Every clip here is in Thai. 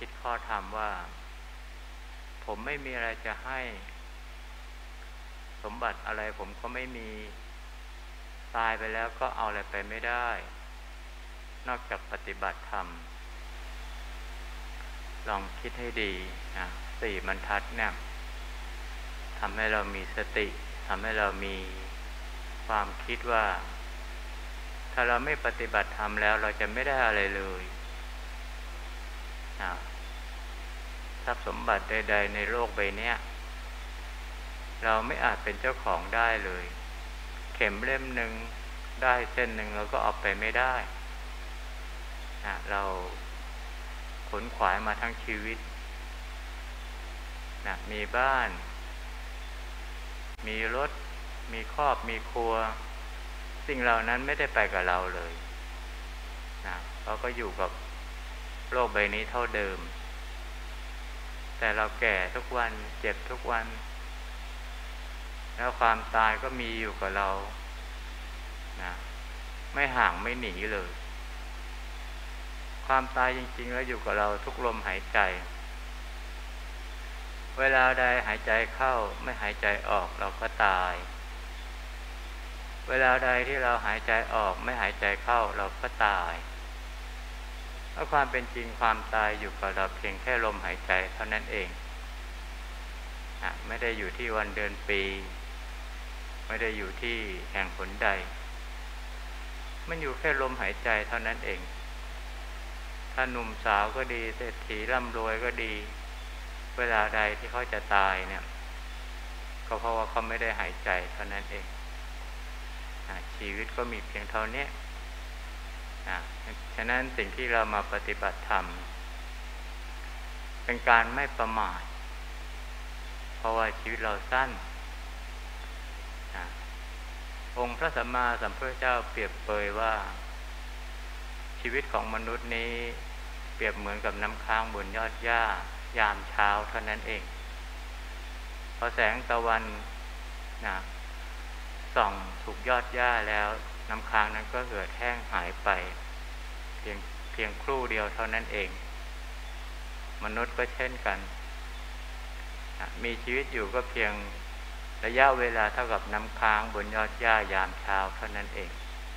คิดข้อธรรมว่าผมไม่มีอะไรจะให้สมบัติอะไรผมก็ไม่มีตายไปแล้วก็เอาอะไรไปไม่ได้นอกจากปฏิบัติธรรมลองคิดให้ดีนะสี่บรรทัดเนี่ยทำให้เรามีสติทำให้เรามีความคิดว่าถ้าเราไม่ปฏิบัติธรรมแล้วเราจะไม่ได้อะไรเลยนะทรัพย์สมบัติใดๆในโลกใบนี้เราไม่อาจเป็นเจ้าของได้เลยเข็มเล่มหนึ่งได้เส้นหนึ่งเราก็เอาไปไม่ได้นะเราขนขวายมาทั้งชีวิตนะมีบ้านมีรถมีครอบมีครัวสิ่งเหล่านั้นไม่ได้ไปกับเราเลยนะเราก็อยู่กับโลกใบนี้เท่าเดิมแต่เราแก่ทุกวันเจ็บทุกวันแล้วความตายก็มีอยู่กับเรานะไม่ห่างไม่หนีเลยความตายจริงๆแล้วอยู่กับเราทุกลมหายใจเวลาใดหายใจเข้าไม่หายใจออกเราก็ตายเวลาใดที่เราหายใจออกไม่หายใจเข้าเราก็ตายเพราะความเป็นจริงความตายอยู่กับเราเพียงแค่ลมหายใจเท่านั้นเองไม่ได้อยู่ที่วันเดือนปีไม่ได้อยู่ที่แห่งหนใดมันอยู่แค่ลมหายใจเท่านั้นเองถ้าหนุ่มสาวก็ดีเศรษฐีร่ำรวยก็ดีเวลาใดที่เขาจะตายเนี่ยก็เพราะว่าเขาไม่ได้หายใจเท่านั้นเองชีวิตก็มีเพียงเท่านี้ฉะนั้นสิ่งที่เรามาปฏิบัติธรรมเป็นการไม่ประมาทเพราะว่าชีวิตเราสั้นองค์พระสัมมาสัมพุทธเจ้าเปรียบเปรยว่าชีวิตของมนุษย์นี้เปรียบเหมือนกับน้ำค้างบนยอดหญ้ายามเช้าเท่านั้นเองพอแสงตะวันส่องถูกยอดหญ้าแล้วน้ำค้างนั้นก็เหือดแห้งหายไปเพียงครู่เดียวเท่านั้นเองมนุษย์ก็เช่นกันมีชีวิตอยู่ก็เพียงระยะเวลาเท่ากับน้ำค้างบนยอดหญ้ายามเช้าเท่านั้นเอง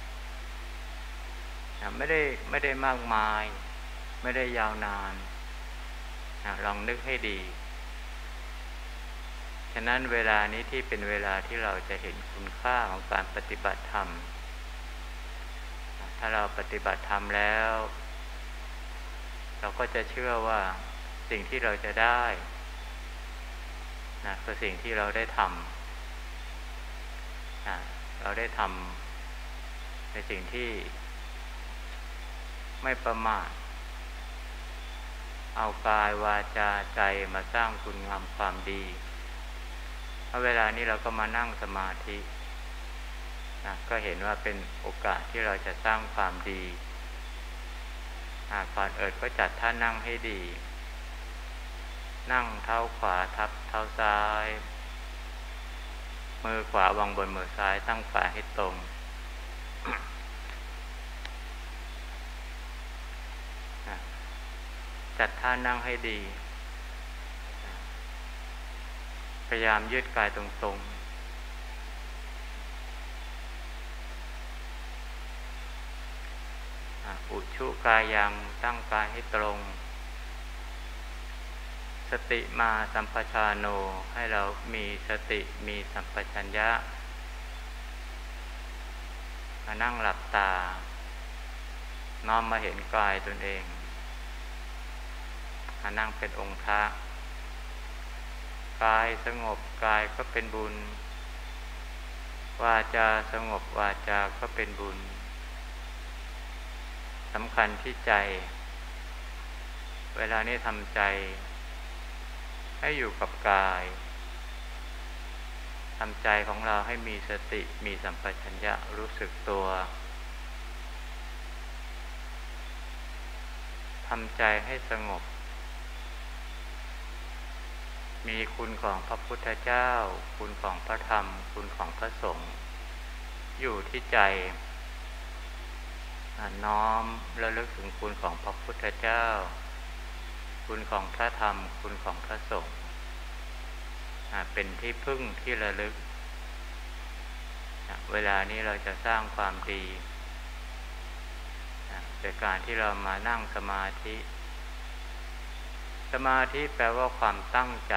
ไม่ได้มากมายไม่ได้ยาวนานลองนึกให้ดีฉะนั้นเวลานี้ที่เป็นเวลาที่เราจะเห็นคุณค่าของการปฏิบัติธรรมถ้าเราปฏิบัติธรรมแล้วเราก็จะเชื่อว่าสิ่งที่เราจะได้คือสิ่งที่เราได้ทำเราได้ทำในสิ่งที่ไม่ประมาทเอากายวาจาใจมาสร้างคุณงามความดีเพราะเวลานี้เราก็มานั่งสมาธิก็เห็นว่าเป็นโอกาสที่เราจะสร้างความดีก่อนอื่นก็จัดท่านั่งให้ดีนั่งเท้าขวาทับเท้าซ้ายมือขวาวางบนมือซ้ายตั้งฝ่าให้ตรงจัดท่านั่งให้ดีพยายามยืดกายตรงๆอุชุกายังตั้งกายให้ตรงสติมาสัมปชานโนให้เรามีสติมีสัมปชัญญะมานั่งหลับตาน้อมมาเห็นกายตนเองมานั่งเป็นองค์พระกายสงบกายก็เป็นบุญวาจาสงบวาจาก็เป็นบุญสำคัญที่ใจเวลานี้ทำใจให้อยู่กับกายทำใจของเราให้มีสติมีสัมปชัญญะรู้สึกตัวทำใจให้สงบมีคุณของพระพุทธเจ้าคุณของพระธรรมคุณของพระสงฆ์อยู่ที่ใจน้อมระลึกถึงคุณของพระพุทธเจ้า คุณคุณของพระธรรมคุณของพระสงฆ์เป็นที่พึ่งที่ระลึกเวลานี้เราจะสร้างความดีโดยการที่เรามานั่งสมาธิแปลว่าความตั้งใจ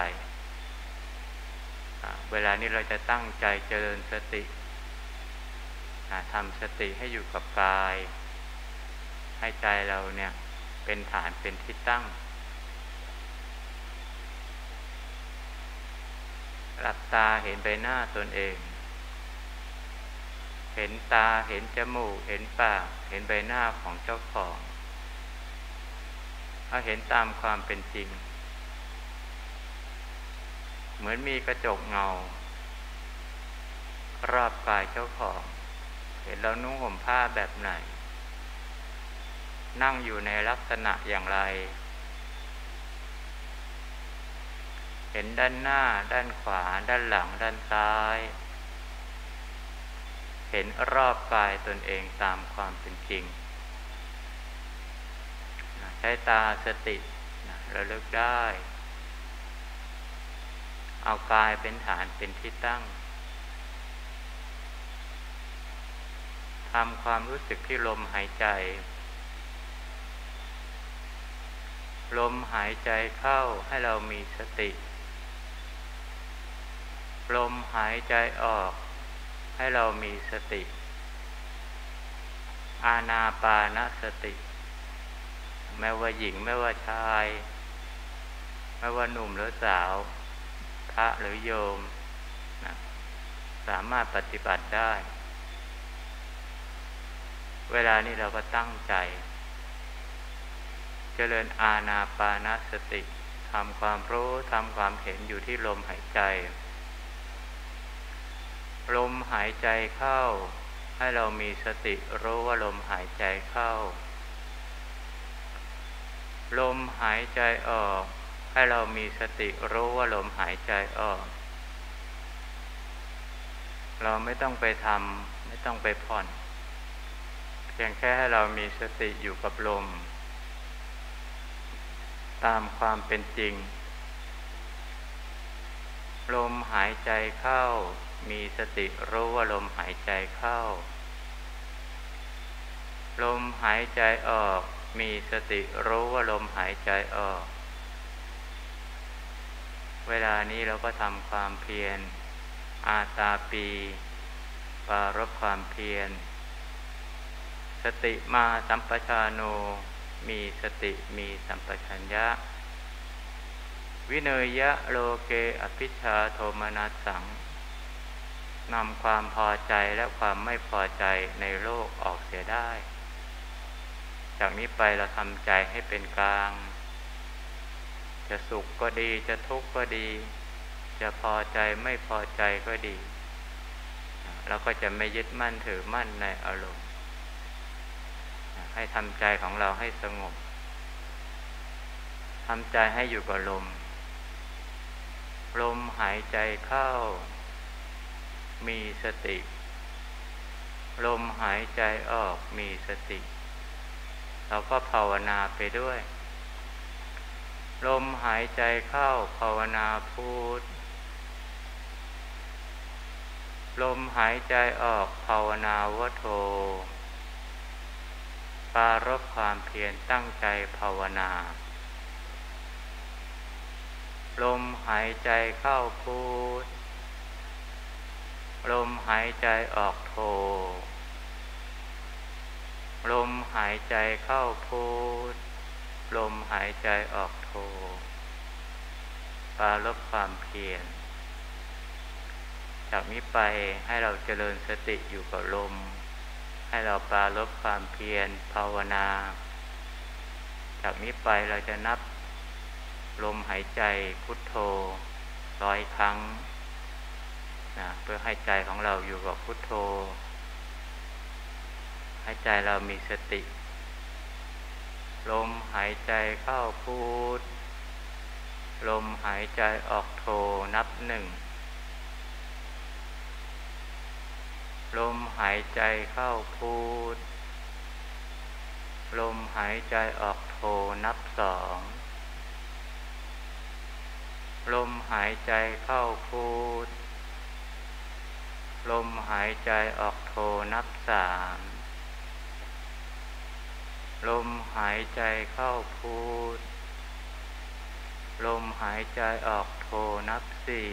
เวลานี้เราจะตั้งใจเจริญสติทำสติให้อยู่กับกายให้ใจเราเนี่ยเป็นฐานเป็นที่ตั้งหลับตาเห็นใบหน้าตนเองเห็นตาเห็นจมูกเห็นปากเห็นใบหน้าของเจ้าของเอาเห็นตามความเป็นจริงเหมือนมีกระจกเงารอบกายเจ้าของเห็นเรานุ่งห่มผ้าแบบไหนนั่งอยู่ในลักษณะอย่างไรเห็นด้านหน้าด้านขวาด้านหลังด้านซ้ายเห็นรอบกายตนเองตามความเป็นจริงใช้ตาสติระลึกได้เอากายเป็นฐานเป็นที่ตั้งทำความรู้สึกที่ลมหายใจลมหายใจเข้าให้เรามีสติลมหายใจออกให้เรามีสติอานาปานสติไม่ว่าหญิงไม่ว่าชายไม่ว่าหนุ่มหรือสาวพระหรือโยมสามารถปฏิบัติได้เวลานี้เราก็ตั้งใจเจริญอานาปานสติทำความรู้ทำความเห็นอยู่ที่ลมหายใจลมหายใจเข้าให้เรามีสติรู้ว่าลมหายใจเข้าลมหายใจออกให้เรามีสติรู้ว่าลมหายใจออกเราไม่ต้องไปทำไม่ต้องไปผ่อนเพียงแค่ให้เรามีสติอยู่กับลมตามความเป็นจริงลมหายใจเข้ามีสติรู้ว่าลมหายใจเข้าลมหายใจออกมีสติรู้ว่าลมหายใจออกเวลานี้เราก็ทำความเพียรอาตาปีปารภความเพียรสติมาสัมปชาโนมีสติมีสัมปชัญญะวิเนยะโลเกอภิชฌาโทมนัสสังนำความพอใจและความไม่พอใจในโลกออกเสียได้จากนี้ไปเราทำใจให้เป็นกลางจะสุขก็ดีจะทุกข์ก็ดีจะพอใจไม่พอใจก็ดีเราก็จะไม่ยึดมั่นถือมั่นในอารมณ์ให้ทำใจของเราให้สงบทำใจให้อยู่กับลมลมหายใจเข้ามีสติลมหายใจออกมีสติเราก็ภาวนาไปด้วยลมหายใจเข้าภาวนาพุทลมหายใจออกภาวนาวโธปรารภความเพียรตั้งใจภาวนาลมหายใจเข้าพุทลมหายใจออกโธลมหายใจเข้าพุทลมหายใจออกโธปรารภความเพียรจากนี้ไปให้เราเจริญสติอยู่กับลมให้เราปรารภความเพียรภาวนาจากนี้ไปเราจะนับลมหายใจพุทโธ100 ครั้งเพื่อให้ใจของเราอยู่กับพุทโธให้ใจเรามีสติลมหายใจเข้าพุทลมหายใจออกโธนับ 1ลมหายใจเข้าพุทลมหายใจออกโธนับ 2 ลมหายใจเข้าพุทลมหายใจออกโทนับสามลมหายใจเข้าพุทลมหายใจออกโทนับสี่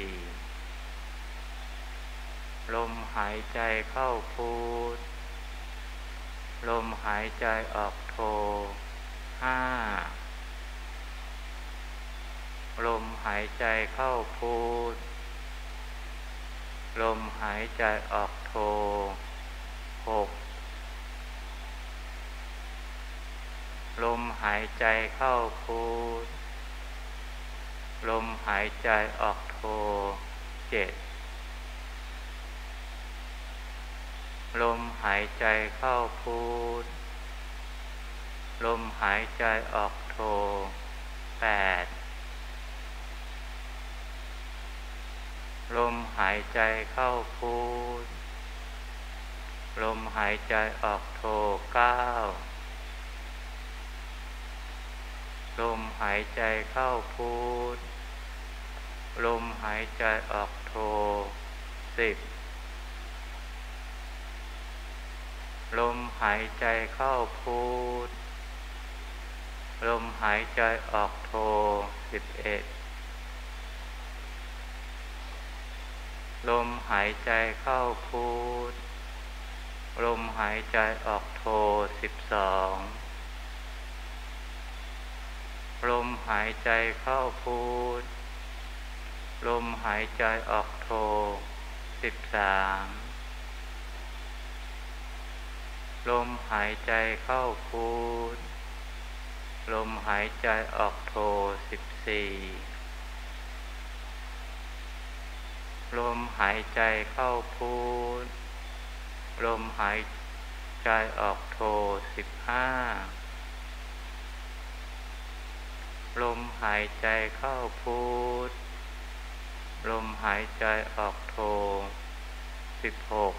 ลมหายใจเข้าพุทลมหายใจออกโทห้าลมหายใจเข้าพุทลมหายใจออกโทหกลมหายใจเข้าพุทลมหายใจออกโทเจ็ดลมหายใจเข้าพุทลมหายใจออกโทแปดลมหายใจเข้าพุทลมหายใจออกโทเก้าลมหายใจเข้าพุทลมหายใจออกโทสิบลมหายใจเข้าพุทลมหายใจออกโท11ลมหายใจเข้าพุทลมหายใจออกโท12ลมหายใจเข้าพุทลมหายใจออกโท13ลมหายใจเข้าพุทลมหายใจออกโท14ลมหายใจเข้าพุทลมหายใจออกโท15ลมหายใจเข้าพุทลมหายใจออกโท16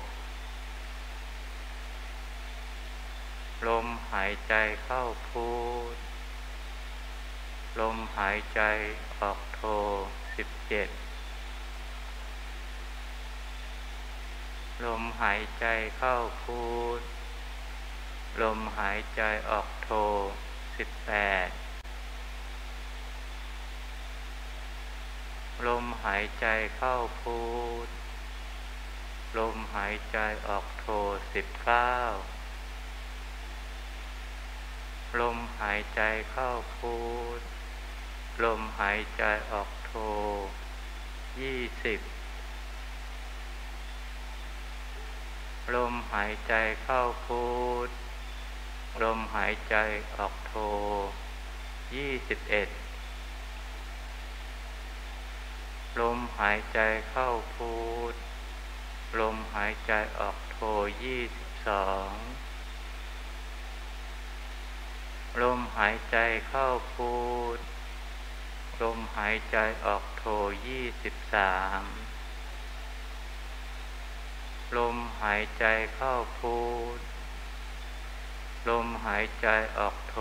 ลมหายใจเข้าพุทลมหายใจออกโท17ลมหายใจเข้าพุทลมหายใจออกโท18ลมหายใจเข้าพุทลมหายใจออกโท19ลมหายใจเข้าพุทลมหายใจออกโท20ลมหายใจเข้าพุทลมหายใจออกโท21ลมหายใจเข้าพุทลมหายใจออกโท22ลมหายใจเข้าพุทลมหายใจออกโท23ลมหายใจเข้าพุทลมหายใจออกโท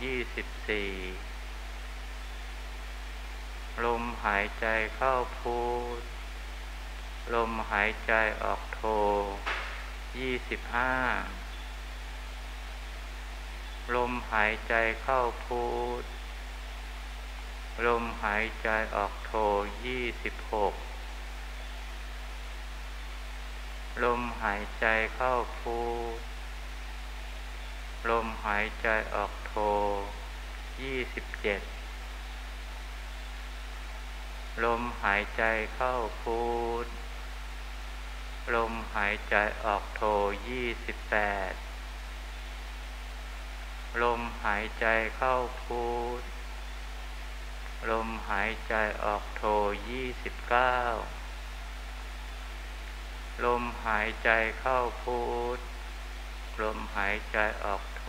24ลมหายใจเข้าพุทลมหายใจออกโท25ลมหายใจเข้าพุทลมหายใจออกโท26ลมหายใจเข้าพุทลมหายใจออกโท27ลมหายใจเข้าพุทลมหายใจออกโท28ลมหายใจเข้าพุทลมหายใจออกโท29ลมหายใจเข้าพุทลมหายใจออกโท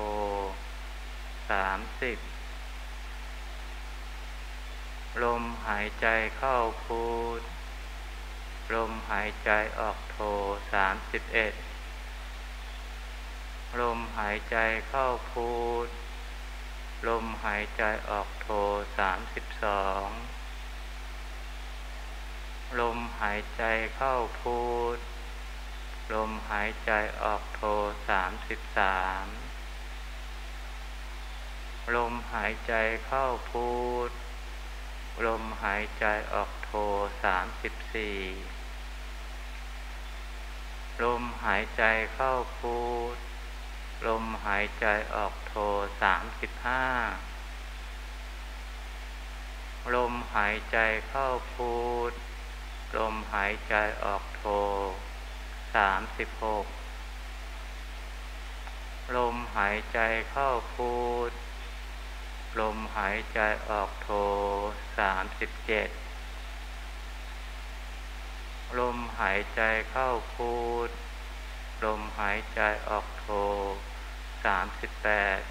30ลมหายใจเข้าพุทลมหายใจออกโท31ลมหายใจเข้าพุทลมหายใจออกโท32 ายใจเข้าพุทลมหายใจออกโท33ลมหายใจเข้าพุทลมหายใจออกโท34ลมหายใจเข้าพุทลมหายใจออกโท35ลมหายใจเข้าพุทลมหายใจออกโท36ลมหายใจเข้าพุทลมหายใจออกโท37ลมหายใจเข้าพุทลมหายใจออกโท38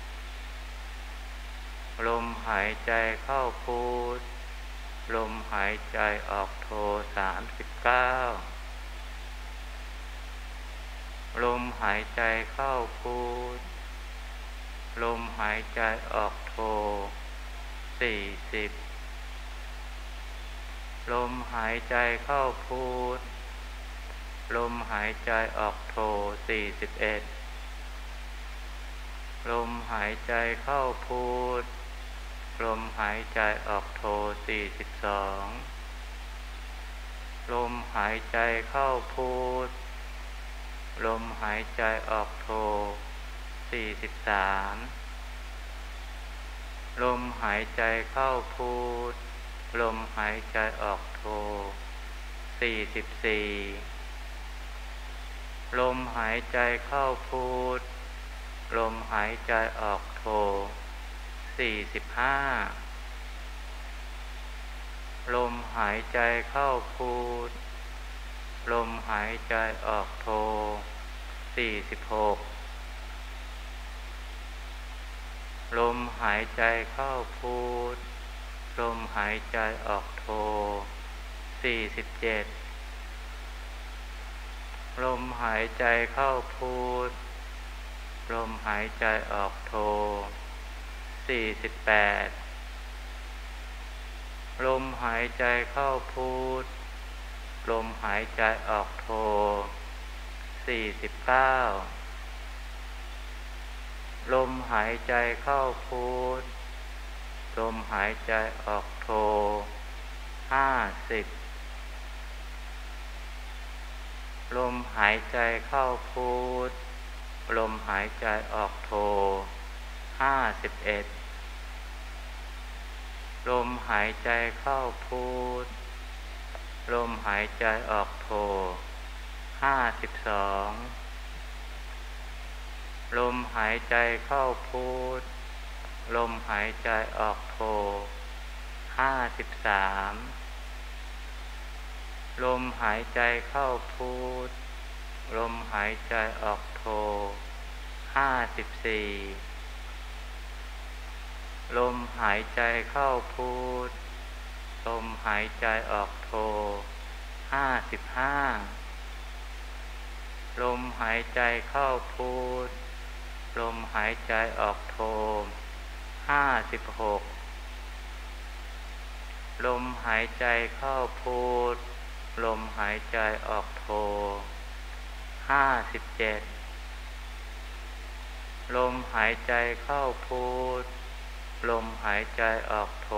ลมหายใจเข้าพุทลมหายใจออกโท39ลมหายใจเข้าพุทลมหายใจออกโท40ลมหายใจเข้าพุทลมหายใจออกโท41ลมหายใจเข้าพุทลมหายใจออกโท42ลมหายใจเข้าพุทลมหายใจออกโท43ลมหายใจเข้าพุทลมหายใจออกโท44ลมหายใจเข้าพุทลมหายใจออกโท45ลมหายใจเข้าพุทลมหายใจออกโท46ลมหายใจเข้าพุทลมหายใจออกโท47ลมหายใจเข้าพุทลมหายใจออกโท48ลมหายใจเข้าพุทลมหายใจออกโท49ลมหายใจเข้าพุทลมหายใจออกโท50ลมหายใจเข้าพุทลมหายใจออกโท51ลมหายใจเข้าพุทลมหายใจออกโท52ลมหายใจเข้าพุทลมหายใจออกโท53ลมหายใจเข้าพุทลมหายใจออกโท54ลมหายใจเข้าพุทลมหายใจออกโท55ลมหายใจเข้าพุทลมหายใจออกโท56ลมหายใจเข้าพุทลมหายใจออกโท57ลมหายใจเข้าพุทลมหายใจออกโท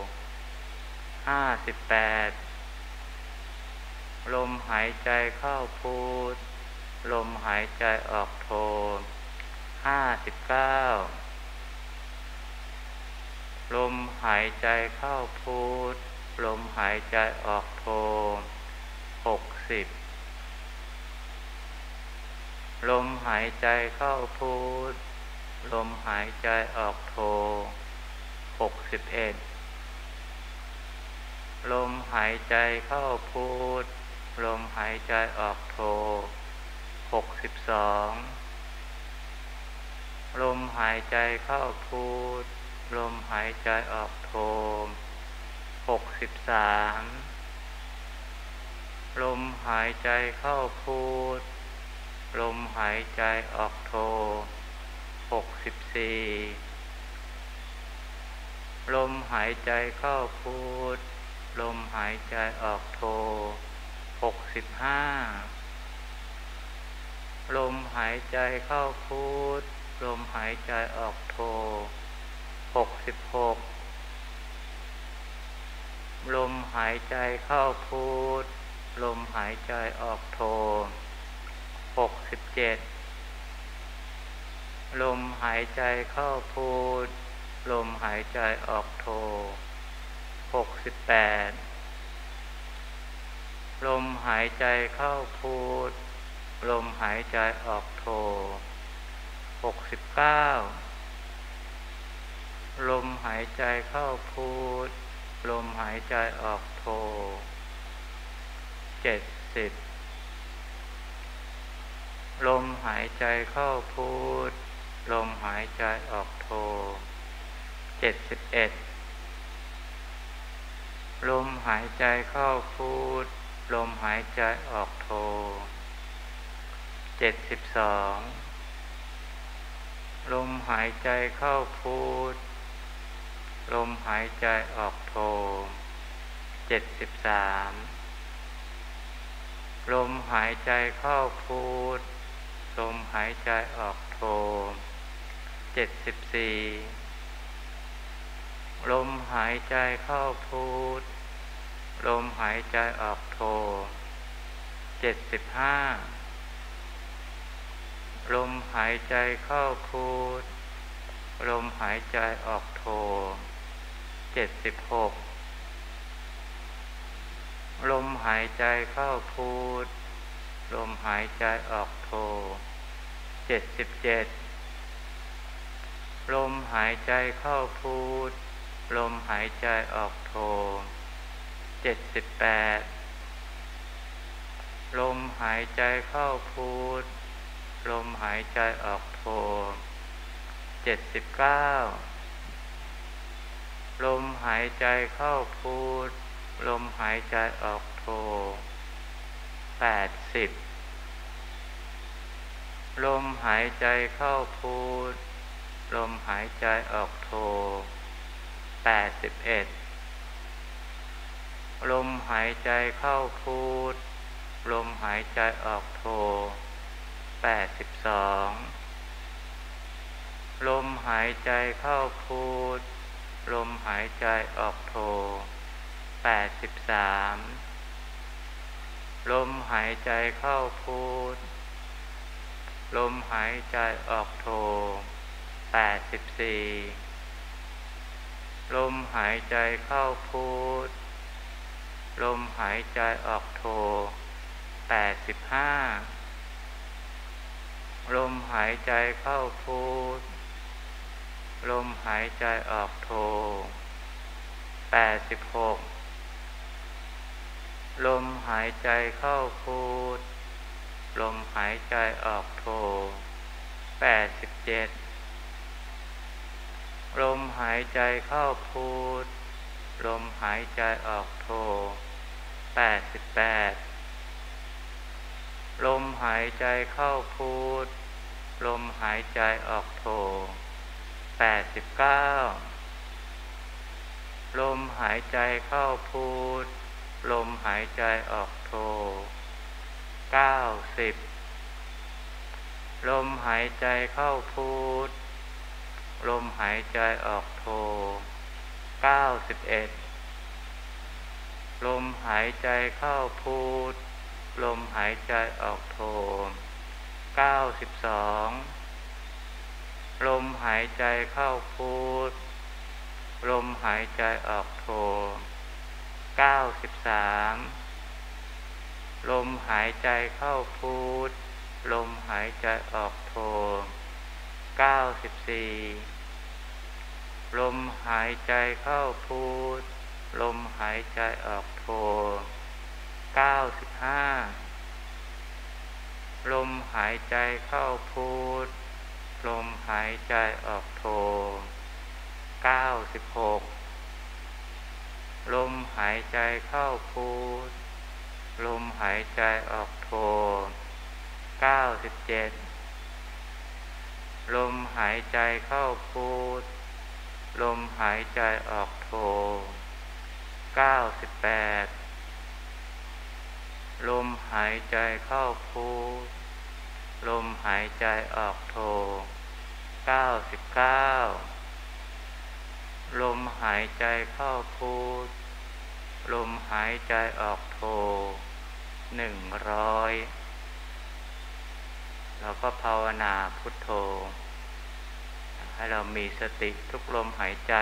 58ลมหายใจเข้าพุทลมหายใจออกโท59ลมหายใจเข้าพุทลมหายใจออกโท60ลมหายใจเข้าพุทลมหายใจออกโท61ลมหายใจเข้าพุทลมหายใจออกโท62ลมหายใจเข้าพุทลมหายใจออกโท63ลมหายใจเข้าพุทลมหายใจออกโท64ลมหายใจเข้าพุทลมหายใจออกโท 65ลมหายใจเข้าพุทลมหายใจออกโท66ลมหายใจเข้าพุทลมหายใจออกโท67ลมหายใจเข้าพุทลมหายใจออกโท68ลมหายใจเข้าพุทลมหายใจออกโท69ลมหายใจเข้าพุทลมหายใจออกโท70ลมหายใจเข้าพุทลมหายใจออกโท71ลมหายใจเข้าพุทลมหายใจออกโท72ลมหายใจเข้าพุทลมหายใจออกโท73ลมหายใจเข้าพุทลมหายใจออกโท74ลมหายใจเข้าพุทลมหายใจออกโท75ลมหายใจเข้าพุทลมหายใจออกโท76ลมหายใจเข้าพุทลมหายใจออกโท77ลมหายใจเข้าพุทลมหายใจออกโท78ลมหายใจเข้าพุทลมหายใจออกโท79ลมหายใจเข้าพุทลมหายใจออกโท80ลมหายใจเข้าพุทลมหายใจออกโท81ลมหายใจเข้าพุทลมหายใจออกโท82ลมหายใจเข้าพุทลมหายใจออกโท83ลมหายใจเข้าพุทลมหายใจออกโท84ลมหายใจเข้าพุทลมหายใจออกโท85ลมหายใจเข้าพุทลมหายใจออกโท86ลมหายใจเข้าพุทลมหายใจออกโท87ลมหายใจเข้าพุทลมหายใจออกโท88ลมหายใจเข้าพุทลมหายใจออกโท89ลมหายใจเข้าพุทลมหายใจออกโท90ลมหายใจเข้าพุทลมหายใจออกโท91ลมหายใจเข้าพุทลมหายใจออกโท92ลมหายใจเข้าพุทลมหายใจออกโท93ลมหายใจเข้าพุทลมหายใจออกโท94ลมหายใจเข้าพุทลมหายใจออกโท95ลมหายใจเข้าพุทลมหายใจออกโท96ลมหายใจเข้าพุทลมหายใจออกโท97ลมหายใจเข้าพุทลมหายใจออกโท98ลมใจเข้าพุทลมหายใจออกโท99ลมหายใจเข้าพุทลมหายใจออกโท100เราก็ภาวนาพุทโธให้เรามีสติทุกลมหายใจ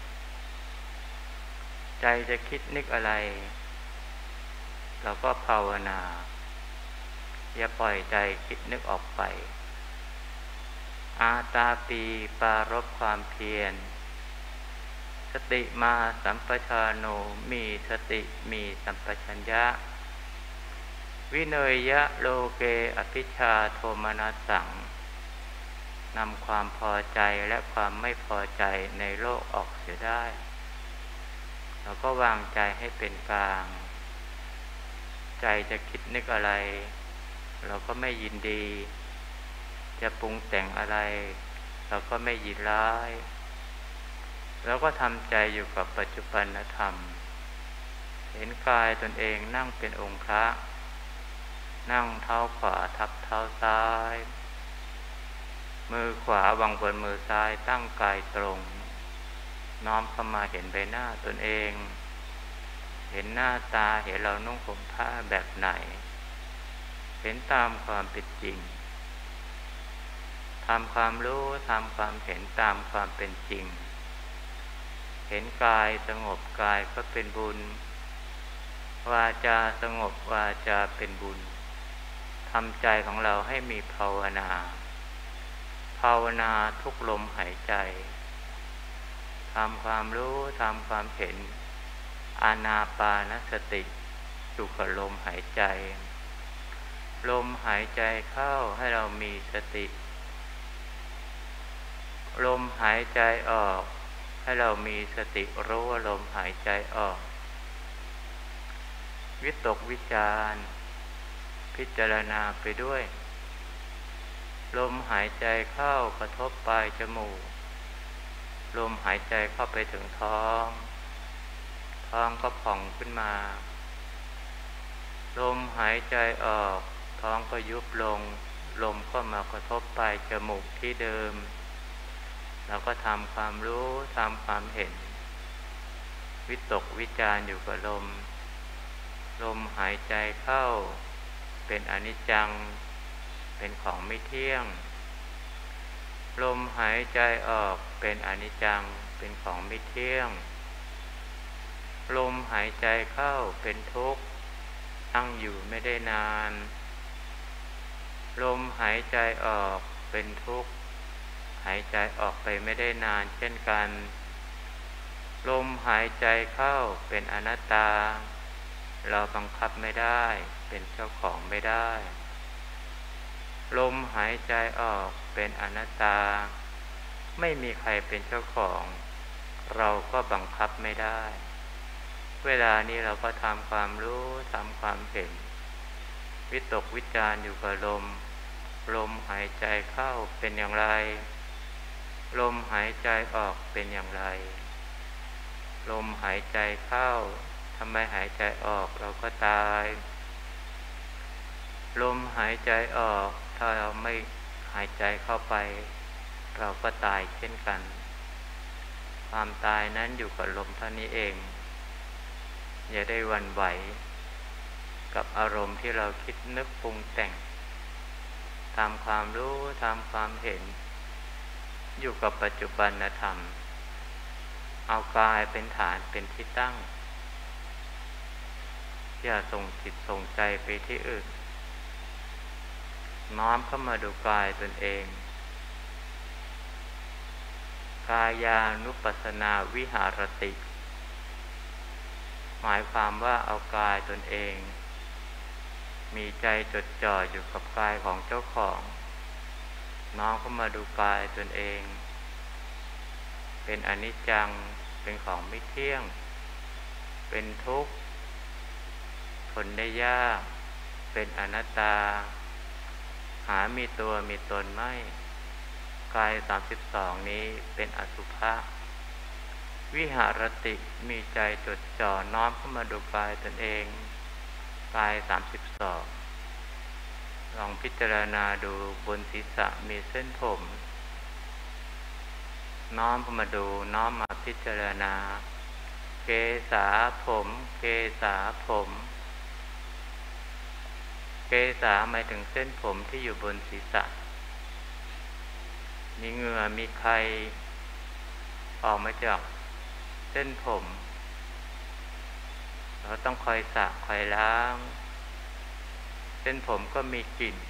ใจจะคิดนึกอะไรเราก็ภาวนาอย่าปล่อยใจคิดนึกออกไปอาตาปีปารภความเพียรสติมาสัมปชาโนมีสติมีสัมปชัญญะวิเนยยะโลเกอภิชาโทมนัสสังนำความพอใจและความไม่พอใจในโลกออกเสียได้เราก็วางใจให้เป็นกลางใจจะคิดนึกอะไรเราก็ไม่ยินดีจะปรุงแต่งอะไรเราก็ไม่ยินร้ายเราก็ทำใจอยู่กับปัจจุบันธรรมเห็นกายตนเองนั่งเป็นองค์พระนั่งเท้าขวาทับเท้าซ้ายมือขวาวางบนมือซ้ายตั้งกายตรงน้อมเข้ามาเห็นใบหน้าตนเองเห็นหน้าตาเห็นเรานุ่งห่มผ้าแบบไหนเห็นตามความเป็นจริงทำความรู้ทำความเห็นตามความเป็นจริงเห็นกายสงบกายก็เป็นบุญวาจาสงบวาจาเป็นบุญทำใจของเราให้มีภาวนาภาวนาทุกลมหายใจทำความรู้ทำความเห็นอานาปานสติอยู่กับลมหายใจลมหายใจเข้าให้เรามีสติลมหายใจออกให้เรามีสติรู้ว่าลมหายใจออกวิตกวิจารพิจารณาไปด้วยลมหายใจเข้ากระทบปลายจมูกลมหายใจเข้าไปถึงท้องท้องก็ผ่องขึ้นมาลมหายใจออกท้องก็ยุบลงลมก็มากระทบปลายจมูกที่เดิมเราก็ทำความรู้ทำความเห็นวิตกวิจารอยู่กับลมลมหายใจเข้าเป็นอนิจจังเป็นของไม่เที่ยงลมหายใจออกเป็นอนิจจังเป็นของไม่เที่ยงลมหายใจเข้าเป็นทุกข์ตั้งอยู่ไม่ได้นานลมหายใจออกเป็นทุกข์หายใจออกไปไม่ได้นานเช่นกันลมหายใจเข้าเป็นอนัตตาเราบังคับไม่ได้เป็นเจ้าของไม่ได้ลมหายใจออกเป็นอนัตตาไม่มีใครเป็นเจ้าของเราก็บังคับไม่ได้เวลานี้เราก็ทำความรู้ทำความเห็นวิตกวิจารอยู่กับลมหายใจเข้าเป็นอย่างไรลมหายใจออกเป็นอย่างไรลมหายใจเข้าทำไมหายใจออกเราก็ตายลมหายใจออกถ้าเราไม่หายใจเข้าไปเราก็ตายเช่นกันความตายนั้นอยู่กับลมเท่านี้เองอย่าได้หวั่นไหวกับอารมณ์ที่เราคิดนึกปรุงแต่งทำความรู้ทำความเห็นอยู่กับปัจจุบันธรรมเอากายเป็นฐานเป็นที่ตั้งอย่าส่งจิตส่งใจไปที่อื่นน้อมเข้ามาดูกายตนเองกายานุปัสสนาวิหารติหมายความว่าเอากายตนเองมีใจจดจ่ออยู่กับกายของเจ้าของน้อมเข้ามาดูกายตนเองเป็นอนิจจังเป็นของไม่เที่ยงเป็นทุกข์ทนได้ยากเป็นอนัตตาหามีตัวมีตนไม่กาย32นี้เป็นอสุภะวิหารติมีใจจดจ่อน้อมเข้ามาดูกายตนเองกาย32 ลองพิจารณาดูบนศีรษะมีเส้นผมน้อมเข้ามาดูน้อมมาพิจารณาเกษาผมเกษาผมเกษาหมายถึงเส้นผมที่อยู่บนศีรษะมีเหงื่อมีไขออกมาจากเส้นผมเราต้องคอยสระคอยล้างเส้นผมก็มีกลิ่น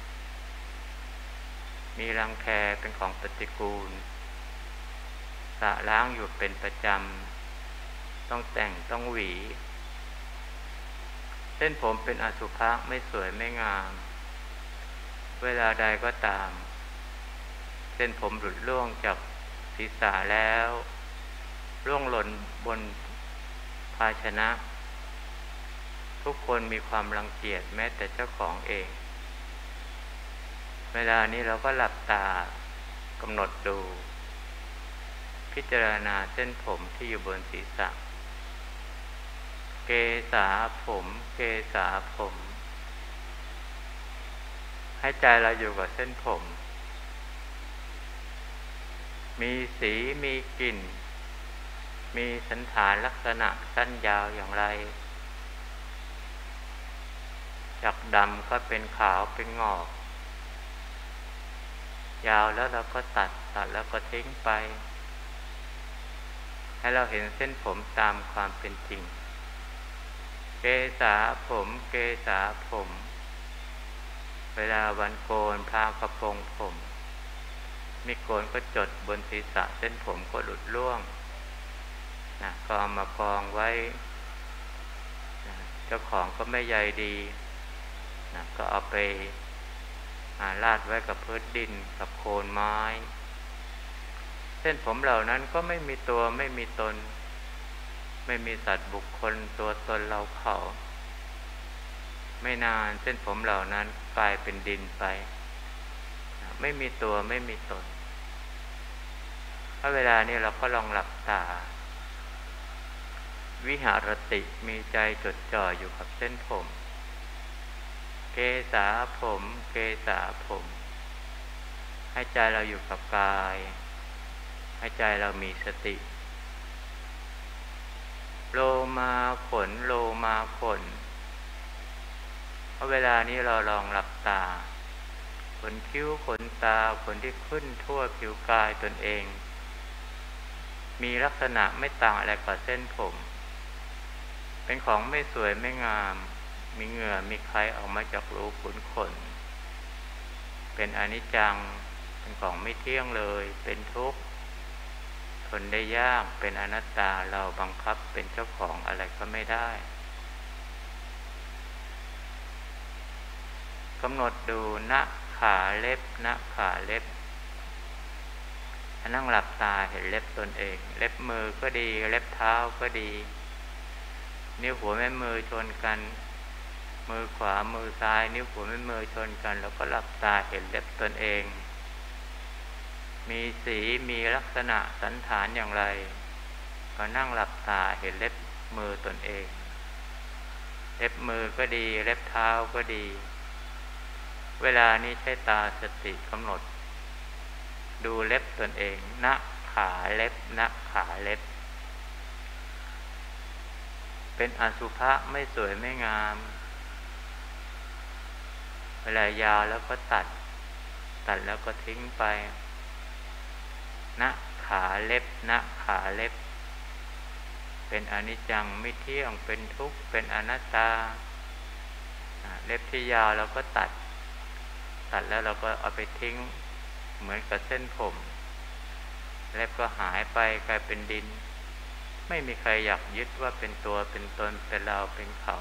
มีรังแคเป็นของปฏิกูลสระล้างอยู่เป็นประจำต้องแต่งต้องหวีเส้นผมเป็นอสุภะไม่สวยไม่งามเวลาใดก็ตามเส้นผมหลุดร่วงจากศีรษะแล้วร่วงหล่นบนภาชนะทุกคนมีความรังเกียจแม้แต่เจ้าของเองเวลานี้เราก็หลับตากำหนดดูพิจารณาเส้นผมที่อยู่บนศีรษะเกษาผมเกษาผมให้ใจเราอยู่กับเส้นผมมีสีมีกลิ่นมีสันฐานลักษณะสั้นยาวอย่างไรจากดำก็เป็นขาวเป็นงอกยาวแล้วเราก็ตัดแล้วก็ทิ้งไปให้เราเห็นเส้นผมตามความเป็นจริงเกษาผมเกษาผมเวลาวันโกนพากระโปรงผมมีโกนก็จดบนศีรษะเส้นผมก็หลุดร่วงนะก็เอามากองไว้นะเจ้าของก็ไม่ใยดีนะก็เอาไปลาดไว้กับพื้นดินกับโคนไม้เส้นผมเหล่านั้นก็ไม่มีตัวไม่มีตนไม่มีสัตว์บุคคลตัวตนเราเขาไม่นานเส้นผมเหล่านั้นกลายเป็นดินไปไม่มีตัวไม่มีตนถ้าเวลานี้เราก็ลองหลับตาวิหารติมีใจจดจ่ออยู่กับเส้นผมเกษาผมเกษาผมให้ใจเราอยู่กับกายให้ใจเรามีสติโลมาขนโลมาขนเพราะเวลานี้เราลองหลับตาขนคิ้วขนตาขนที่ขึ้นทั่วผิวกายตนเองมีลักษณะไม่ต่างอะไรกับเส้นผมเป็นของไม่สวยไม่งามมีเหงื่อมีไขออกมาจากรูขุมขนเป็นอนิจจังเป็นของไม่เที่ยงเลยเป็นทุกข์ทนได้ยากเป็นอนัตตาเราบังคับเป็นเจ้าของอะไรก็ไม่ได้กำหนดดูณขาเล็บณขาเล็บนั่งหลับตาเห็นเล็บตนเองเล็บมือก็ดีเล็บเท้าก็ดีนิ้วหัวแม่มือชนกันมือขวามือซ้ายนิ้วหัวแม่มือชนกันแล้วก็หลับตาเห็นเล็บตนเองมีสีมีลักษณะสันฐานอย่างไรก็นั่งหลับตาเห็นเล็บมือตนเองเล็บมือก็ดีเล็บเท้าก็ดีเวลานี้ใช้ตาสติกำหนดดูเล็บตนเองณขาเล็บณขาเล็บเป็นอสุภะไม่สวยไม่งามเวลายาวแล้วก็ตัดแล้วก็ทิ้งไปณขาเล็บณขาเล็บเป็นอนิจจังไม่เที่ยงเป็นทุกข์เป็นอนัตตาเล็บที่ยาวเราก็ตัดแล้วเราก็เอาไปทิ้งเหมือนกับเส้นผมเล็บก็หายไปกลายเป็นดินไม่มีใครอยากยึดว่าเป็นตัวเป็นตนเป็นเราเป็นเขา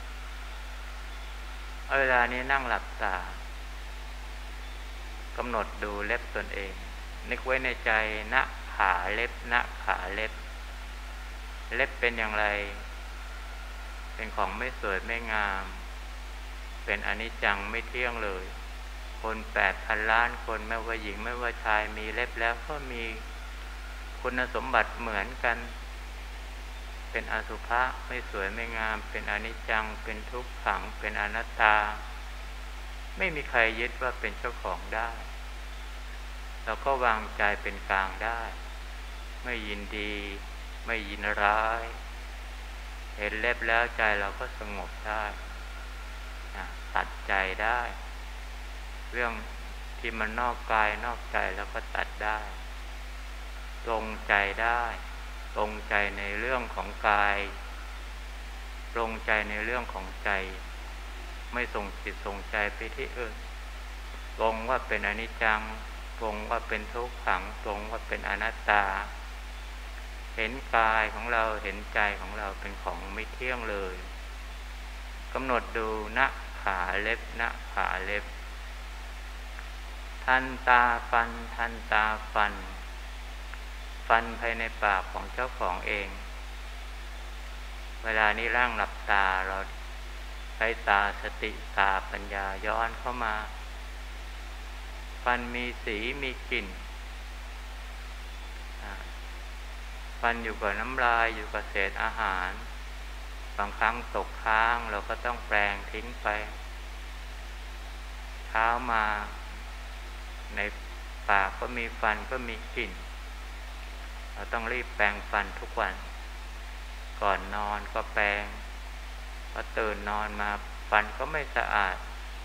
เวลานี้นั่งหลับตากำหนดดูเล็บตนเองนึกไว้ในใจณขาเล็บณขาเล็บเล็บเป็นอย่างไรเป็นของไม่สวยไม่งามเป็นอนิจจังไม่เที่ยงเลยคน8,000 ล้านคนไม่ว่าหญิงไม่ว่าชายมีเล็บแล้วก็มีคุณสมบัติเหมือนกันเป็นอสุภะไม่สวยไม่งามเป็นอนิจจังเป็นทุกขังเป็นอนัตตาไม่มีใครยึดว่าเป็นเจ้าของได้เราก็วางใจเป็นกลางได้ไม่ยินดีไม่ยินร้ายเห็นเล็บแล้วใจเราก็สงบได้ตัดใจได้เรื่องที่มันนอกกายนอกใจแล้วก็ตัดได้ตรงใจได้ตรงใจในเรื่องของกายตรงใจในเรื่องของใจไม่ส่งจิตส่งใจไปที่อื่นตรงว่าเป็นอนิจจังตรงว่าเป็นทุกขังตรงว่าเป็นอนัตตาเห็นกายของเราเห็นใจของเราเป็นของไม่เที่ยงเลยกำหนดดูณขาเล็บณขาเล็บทันตาฟันทันตาฟันฟันภายในปากของเจ้าของเองเวลานี้ร่างหลับตาเราใช้ตาสติตาปัญญาย้อนเข้ามาฟันมีสีมีกลิ่นฟันอยู่กับน้ำลายอยู่กับเศษอาหารบางครั้งตกค้างเราก็ต้องแปรงทิ้งไปเช้ามาในปากก็มีฟันก็มีกลิ่นเราต้องรีบแปรงฟันทุกวันก่อนนอนก็แปรงพอตื่นนอนมาฟันก็ไม่สะอาด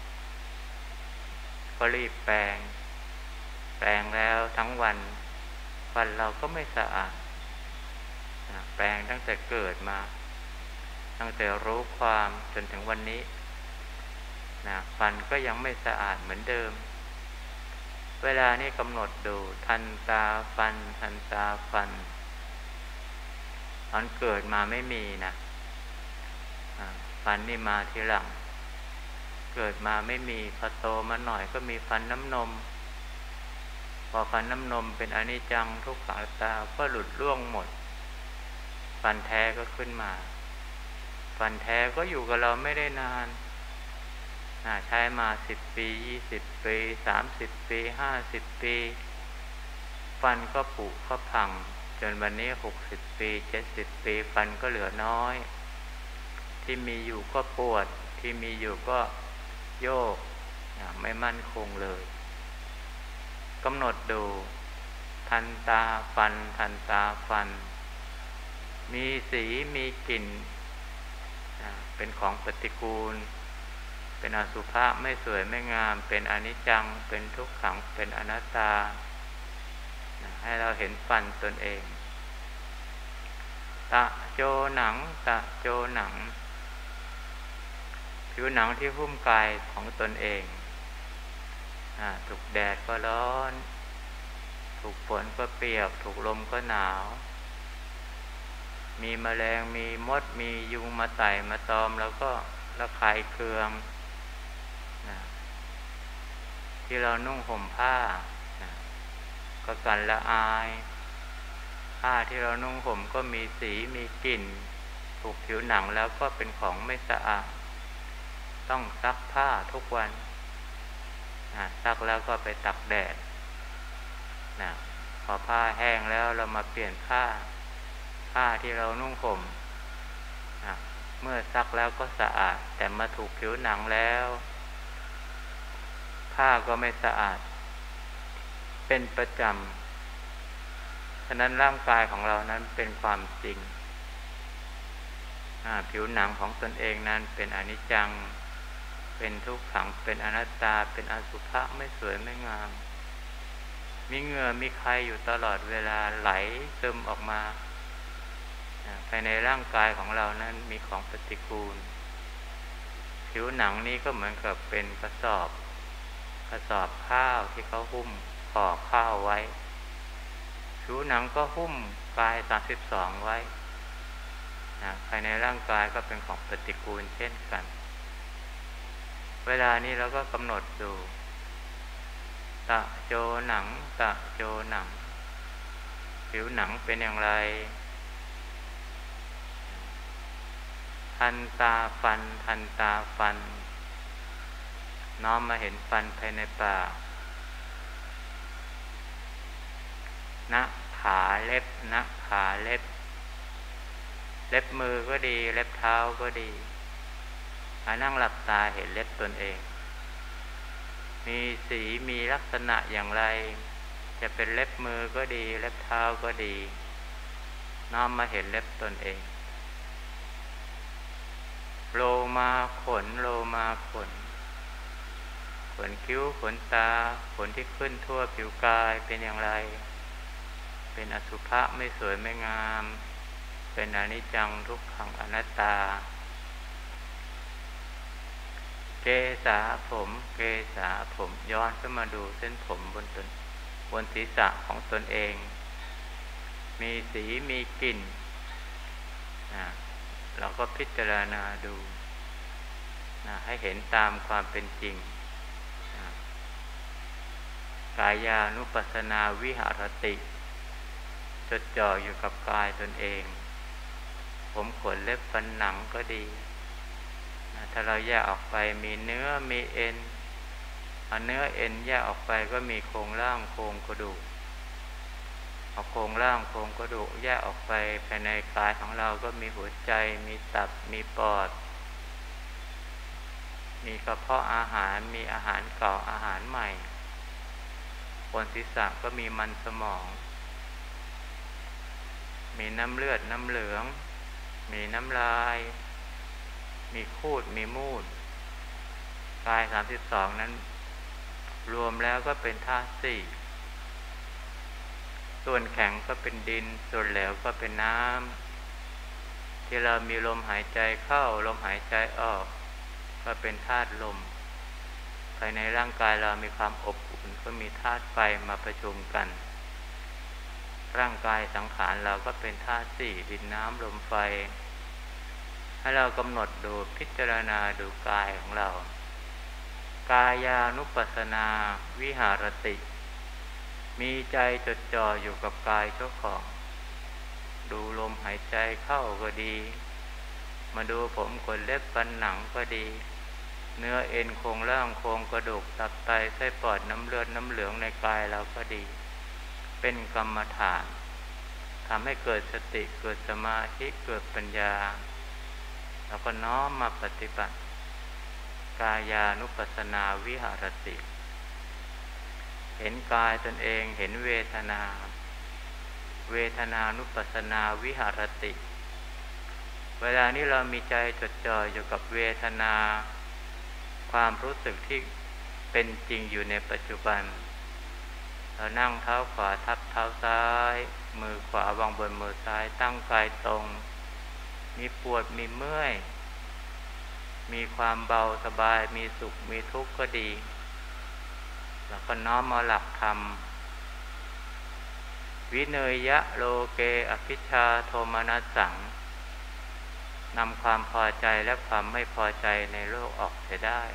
ก็รีบแปรงแล้วทั้งวันฟันเราก็ไม่สะอาดแปรงตั้งแต่เกิดมาตั้งแต่รู้ความจนถึงวันนี้ฟันก็ยังไม่สะอาดเหมือนเดิมเวลานี้กำหนดดูทันตาฟันทันตาฟันตอนเกิดมาไม่มีนะฟันนี่มาทีหลังเกิดมาไม่มีพอโตมาหน่อยก็มีฟันน้ำนมพอฟันน้ำนมเป็นอนิจจังทุกขังอนัตตาก็หลุดร่วงหมดฟันแท้ก็ขึ้นมาฟันแท้ก็อยู่กับเราไม่ได้นานใช้มา10 ปี20 ปี30 ปี50 ปีฟันก็ผุก็พังจนวันนี้60 ปี70 ปีฟันก็เหลือน้อยที่มีอยู่ก็ปวดที่มีอยู่ก็โยกไม่มั่นคงเลยกำหนดดูทันตาฟันทันตาฟันมีสีมีกลิ่นเป็นของปฏิกูลเป็นอสุภะไม่สวยไม่งามเป็นอนิจจังเป็นทุกขังเป็นอนัตตาให้เราเห็นฟันตนเองตะโจหนังตะโจหนังผิวหนังที่หุ้มกายของตนเองถูกแดดก็ร้อนถูกฝนก็เปียกถูกลมก็หนาวมีแมลงมีมดมียุงมาไต่มาตอมแล้วก็ระคายเคืองที่เรานุ่งห่มผ้าก็กันละอายผ้าที่เรานุ่งห่มก็มีสีมีกลิ่นถูกผิวหนังแล้วก็เป็นของไม่สะอาดต้องซักผ้าทุกวันซักแล้วก็ไปตักแดดพอผ้าแห้งแล้วเรามาเปลี่ยนผ้าที่เรานุ่งห่มเมื่อซักแล้วก็สะอาดแต่มาถูกผิวหนังแล้วผ้าก็ไม่สะอาดเป็นประจำฉะนั้นร่างกายของเรานั้นเป็นความจริงผิวหนังของตนเองนั้นเป็นอนิจจังเป็นทุกขังเป็นอนัตตาเป็นอสุภะไม่สวยไม่งามมีเหงื่อมีไขอยู่ตลอดเวลาไหลซึมออกมาภายในร่างกายของเรานั้นมีของปฏิกูลผิวหนังนี้ก็เหมือนกับเป็นกระสอบข้าวที่เขาหุ้มห่อข้าวไว้ผิวหนังก็หุ้มกาย32ไว้ภายในร่างกายก็เป็นของปฏิกูลเช่นกันเวลานี้เราก็กำหนดดูตะโจหนังตะโจหนังผิวหนังเป็นอย่างไรทันตาฟันทันตาฟันน้อมมาเห็นฟันภายในปากณขาเล็บณขาเล็บมือก็ดีเล็บเท้าก็ดีนั่งหลับตาเห็นเล็บตนเองมีสีมีลักษณะอย่างไรจะเป็นเล็บมือก็ดีเล็บเท้าก็ดีน้อมมาเห็นเล็บตนเองโลมาขนโลมาขนขนคิ้วขนตาขนที่ขึ้นทั่วผิวกายเป็นอย่างไรเป็นอสุภะไม่สวยไม่งามเป็นอนิจจังทุกขังอนัตตาเกษาผมเกษาผมย้อนขึ้นมาดูเส้นผมบนศีรษะของตนเองมีสีมีกลิ่นเราก็พิจารณาดูให้เห็นตามความเป็นจริงกายานุปัสสนาวิหารติจดจ่ออยู่กับกายตนเองผมขนเล็บฟันหนังก็ดีถ้าเราแยกออกไปมีเนื้อมีเอ็นเนื้อเอ็นแยกออกไปก็มีโครงร่างโครงกระดูกโครงร่างโครงกระดูกแยกออกไปภายในกายของเราก็มีหัวใจมีตับมีปอดมีกระเพาะอาหารมีอาหารเก่าอาหารใหม่บนศีรษะก็มีมันสมองมีน้ำเลือดน้ำเหลืองมีน้ำลายมีคูดมีมูดกาย32นั้นรวมแล้วก็เป็นธาตุ4ส่วนแข็งก็เป็นดินส่วนเหลวก็เป็นน้ำที่เรามีลมหายใจเข้าลมหายใจออกก็เป็นธาตุลมภายในร่างกายเรามีความอบอุ่นก็มีธาตุไฟมาประชุมกันร่างกายสังขารเราก็เป็นธาตุ4ดินน้ำลมไฟให้เรากำหนดดูพิจารณาดูกายของเรากายานุปัสสนาวิหารติมีใจจดจ่ออยู่กับกายเจ้าของดูลมหายใจเข้าก็ดีมาดูผมขนเล็บฟันหนังก็ดีเนื้อเอ็นโครงร่างโครงกระดูกตับไตไส้ปอดน้ำเลือดน้ำเหลืองในกายเราก็ดีเป็นกรรมฐานทำให้เกิดสติเกิดสมาธิเกิดปัญญาแล้วก็น้อมมาปฏิบัติกายานุปัสสนาวิหารติเห็นกายตนเองเห็นเวทนาเวทนานุปัสสนาวิหารติเวลานี้เรามีใจจดจ่ออยู่กับเวทนาความรู้สึกที่เป็นจริงอยู่ในปัจจุบันเรานั่งเท้าขวาทับเท้าซ้ายมือขวาวางบนมือซ้ายตั้งกายตรงมีปวดมีเมื่อยมีความเบาสบายมีสุขมีทุกข์ก็ดีแล้วก็น้อมเอาหลักธรรมวิเนยยะโลเกอภิชฌาโทมนัสสังนำความพอใจและความไม่พอใจในโลกออกเสียได้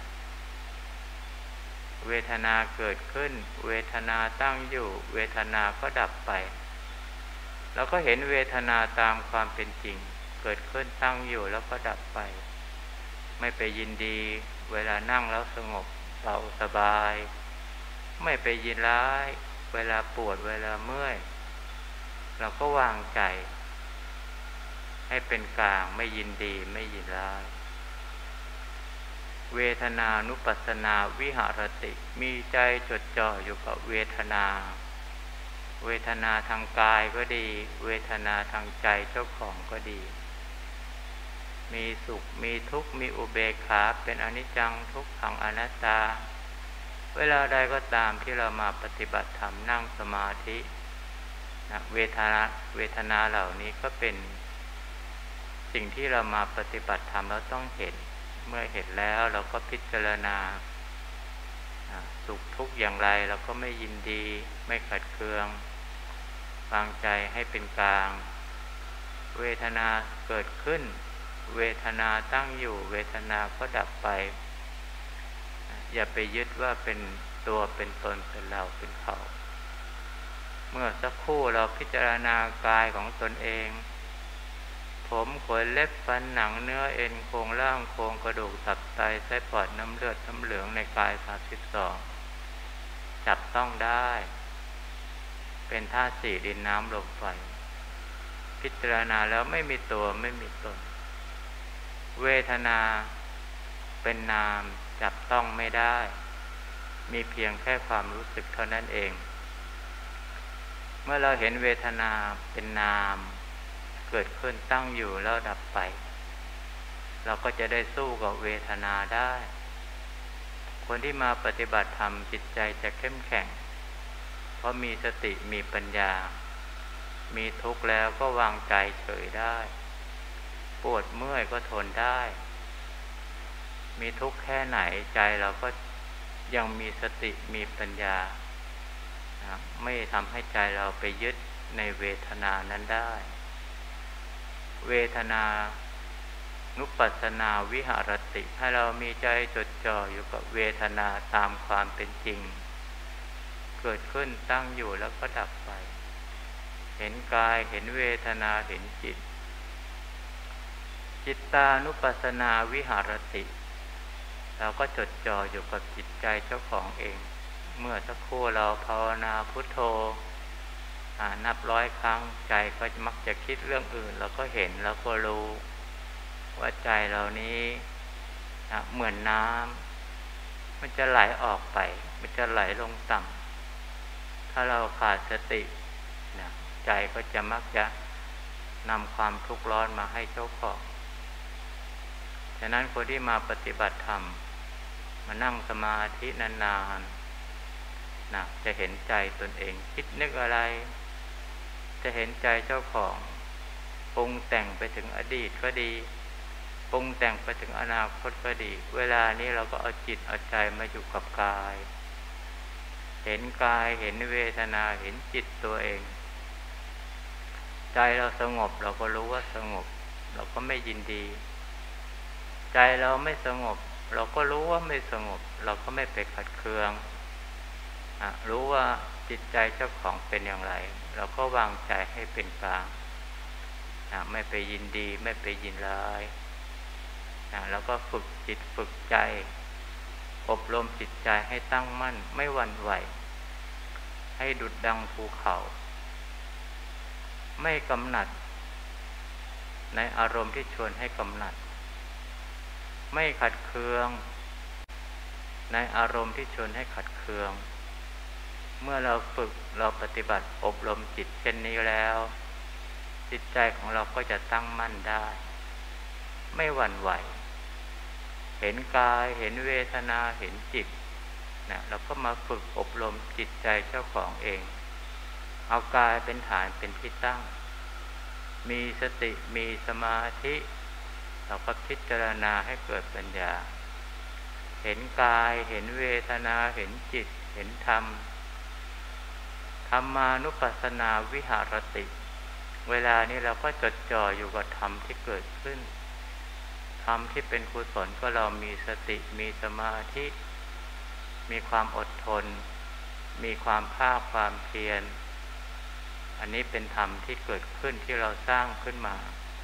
เวทนาเกิดขึ้นเวทนาตั้งอยู่เวทนาก็ดับไปแล้วก็เห็นเวทนาตามความเป็นจริงเกิดขึ้นตั้งอยู่แล้วก็ดับไปไม่ไปยินดีเวลานั่งแล้วสงบเบาสบายไม่ไปยินร้ายเวลาปวดเวลาเมื่อยเราก็วางใจให้เป็นกลางไม่ยินดีไม่ยินร้ายเวทนานุปัสสนาวิหารติมีใจจดจ่ออยู่กับเวทนาเวทนาทางกายก็ดีเวทนาทางใจเจ้าของก็ดีมีสุขมีทุกข์มีอุเบกขาเป็นอนิจจังทุกขังอนัตตาเวลาใดก็ตามที่เรามาปฏิบัติธรรมนั่งสมาธิเวทนาเหล่านี้ก็เป็นสิ่งที่เรามาปฏิบัติธรรมเราต้องเห็นเมื่อเห็นแล้วเราก็พิจารณาสุขทุกข์อย่างไรเราก็ไม่ยินดีไม่ขัดเคืองวางใจให้เป็นกลางเวทนาเกิดขึ้นเวทนาตั้งอยู่เวทนาก็ดับไปอย่าไปยึดว่าเป็นตัวเป็นตนเป็นเราเป็นเขาเมื่อสักครู่เราพิจารณากายของตนเองผมขนเล็บฟันหนังเนื้อเอ็นโครงร่างโครงกระดูกตับไตไส้ปอดน้ำเลือดน้ำเหลืองในกาย32จับต้องได้เป็นธาตุ4ดินน้ำลมไฟพิจารณาแล้วไม่มีตัวไม่มีตนเวทนาเป็นนามจับต้องไม่ได้มีเพียงแค่ความรู้สึกเท่านั้นเองเมื่อเราเห็นเวทนาเป็นนามเกิดขึ้นตั้งอยู่แล้วดับไปเราก็จะได้สู้กับเวทนาได้คนที่มาปฏิบัติธรรมจิตใจจะเข้มแข็งเพราะมีสติมีปัญญามีทุกข์แล้วก็วางใจเฉยได้ปวดเมื่อยก็ทนได้มีทุกข์แค่ไหนใจเราก็ยังมีสติมีปัญญาไม่ทำให้ใจเราไปยึดในเวทนานั้นได้เวทนานุปัสสนาวิหารติให้เรามีใจจดจ่ออยู่กับเวทนาตามความเป็นจริงเกิดขึ้นตั้งอยู่แล้วก็ดับไปเห็นกายเห็นเวทนาเห็นจิตจิตตานุปัสสนาวิหารติเราก็จดจ่ออยู่กับจิตใจเจ้าของเองเมื่อสักครู่เราภาวนาพุทโธนับ100 ครั้งใจก็มักจะคิดเรื่องอื่นเราก็เห็นแล้วก็รู้ว่าใจเรานี้เหมือนน้ำมันจะไหลออกไปมันจะไหลลงต่ำถ้าเราขาดสติใจก็จะมักจะนำความทุกข์ร้อนมาให้เจ้าของฉะนั้นคนที่มาปฏิบัติธรรมมานั่งสมาธินานๆจะเห็นใจตนเองคิดนึกอะไรจะเห็นใจเจ้าของปรุงแต่งไปถึงอดีตก็ดีปรุงแต่งไปถึงอนาคตก็ดีเวลานี้เราก็เอาจิตเอาใจมาอยู่กับกายเห็นกายเห็นเวทนาเห็นจิตตัวเองใจเราสงบเราก็รู้ว่าสงบเราก็ไม่ยินดีใจเราไม่สงบเราก็รู้ว่าไม่สงบเราก็ไม่ไปขัดเคืองรู้ว่าจิตใจเจ้าของเป็นอย่างไรเราก็วางใจให้เป็นกลางไม่ไปยินดีไม่ไปยินร้ายแล้วก็ฝึกจิตฝึกใจอบรมจิตใจให้ตั้งมั่นไม่หวั่นไหวให้ดุจดังภูเขาไม่กำหนัดในอารมณ์ที่ชวนให้กำหนัดไม่ขัดเคืองในอารมณ์ที่ชวนให้ขัดเคืองเมื่อเราฝึกเราปฏิบัติอบรมจิตเช่นนี้แล้วจิตใจของเราก็จะตั้งมั่นได้ไม่หวั่นไหวเห็นกายเห็นเวทนาเห็นจิตเราก็มาฝึกอบรมจิตใจเจ้าของเองเอากายเป็นฐานเป็นที่ตั้งมีสติมีสมาธิเราก็พิจารณาให้เกิดปัญญาเห็นกายเห็นเวทนาเห็นจิตเห็นธรรมธรรมานุปัสสนาวิหารติเวลานี้เราก็จดจ่ออยู่กับธรรมที่เกิดขึ้นธรรมที่เป็นกุศลก็เรามีสติมีสมาธิมีความอดทนมีความภาคความเพียรอันนี้เป็นธรรมที่เกิดขึ้นที่เราสร้างขึ้นมา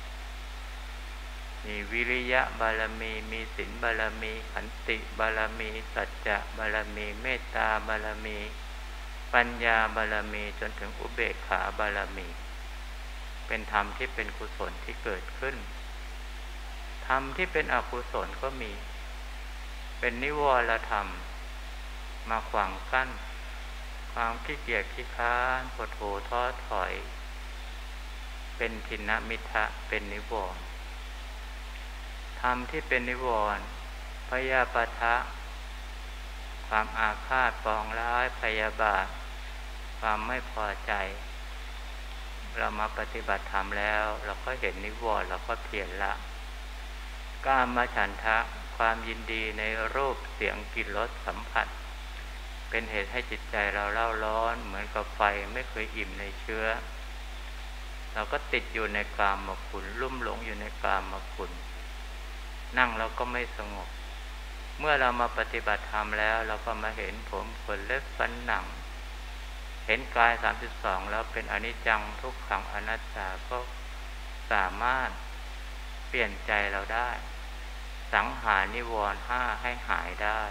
มีวิริยะบารมีมีศีลบารมีขันติบารมีสัจจะบารมีเมตตาบารมีปัญญาบารมีจนถึงอุเบกขาบารมีเป็นธรรมที่เป็นกุศลที่เกิดขึ้นธรรมที่เป็นอกุศลก็มีเป็นนิวรธรรมมาขวางกั้นความขี้เกียจขี้ค้านหดหู่ท้อถอยเป็นทินมิทะเป็นนิวรณ์ธรรมที่เป็นนิวรณ์พยาปะทะความอาฆาตปองร้ายพยาบาทความไม่พอใจเรามาปฏิบัติธรรมแล้วเราก็เห็นนิวรณ์เราก็เพียรละกามฉันทะความยินดีในรูปเสียงกลิ่นรสสัมผัสเป็นเหตุให้จิตใจเราเล่าร้อนเหมือนกับไฟไม่เคยอิ่มในเชื้อเราก็ติดอยู่ในกามคุณลุ่มหลงอยู่ในกามคุณนั่งเราก็ไม่สงบเมื่อเรามาปฏิบัติธรรมแล้วเราก็มาเห็นผมขนเล็บฟันหนังเห็นกาย32แล้วเป็นอนิจจังทุกขังอนัตตาก็สามารถเปลี่ยนใจเราได้สังหารนิวรณ์5ให้หายได้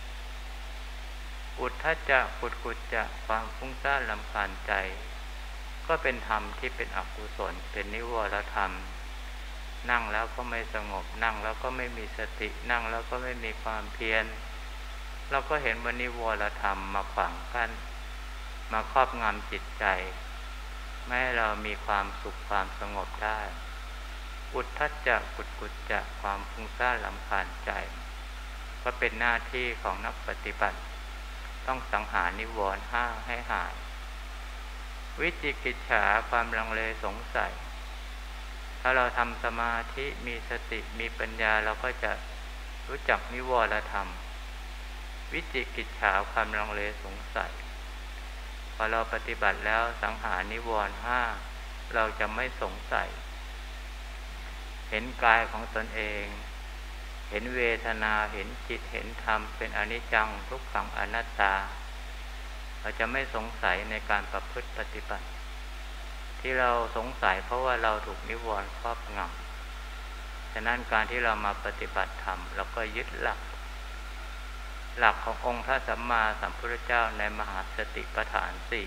อุทธัจจะกุจกุจจะความฟุ้งซ่านรำคาญใจก็เป็นธรรมที่เป็นอกุศลเป็นนิวรธรรมนั่งแล้วก็ไม่สงบนั่งแล้วก็ไม่มีสตินั่งแล้วก็ไม่มีความเพียรเราก็เห็นว่านิวรธรรมมาขวางกั้นมาครอบงำจิตใจไม่ให้เรามีความสุขความสงบได้อุทธัจจะกุจกุจจะความฟุ้งซ่านรำคาญใจก็เป็นหน้าที่ของนักปฏิบัติต้องสังหารนิวรณ์ห้าให้หายวิจิกิจฉาความลังเลสงสัยถ้าเราทำสมาธิมีสติมีปัญญาเราก็จะรู้จักนิวรธรรมวิจิกิจฉาความลังเลสงสัยพอเราปฏิบัติแล้วสังหารนิวรณ์ห้าเราจะไม่สงสัยเห็นกายของตนเองเห็นเวทนาเห็นจิตเห็นธรรมเป็นอนิจจังทุกขังอนัตตาเราจะไม่สงสัยในการประพฤติปฏิบัติที่เราสงสัยเพราะว่าเราถูกนิวรณ์ครอบงำฉะนั้นการที่เรามาปฏิบัติธรรมเราก็ยึดหลักขององค์พระสัมมาสัมพุทธเจ้าในมหาสติปัฏฐานสี่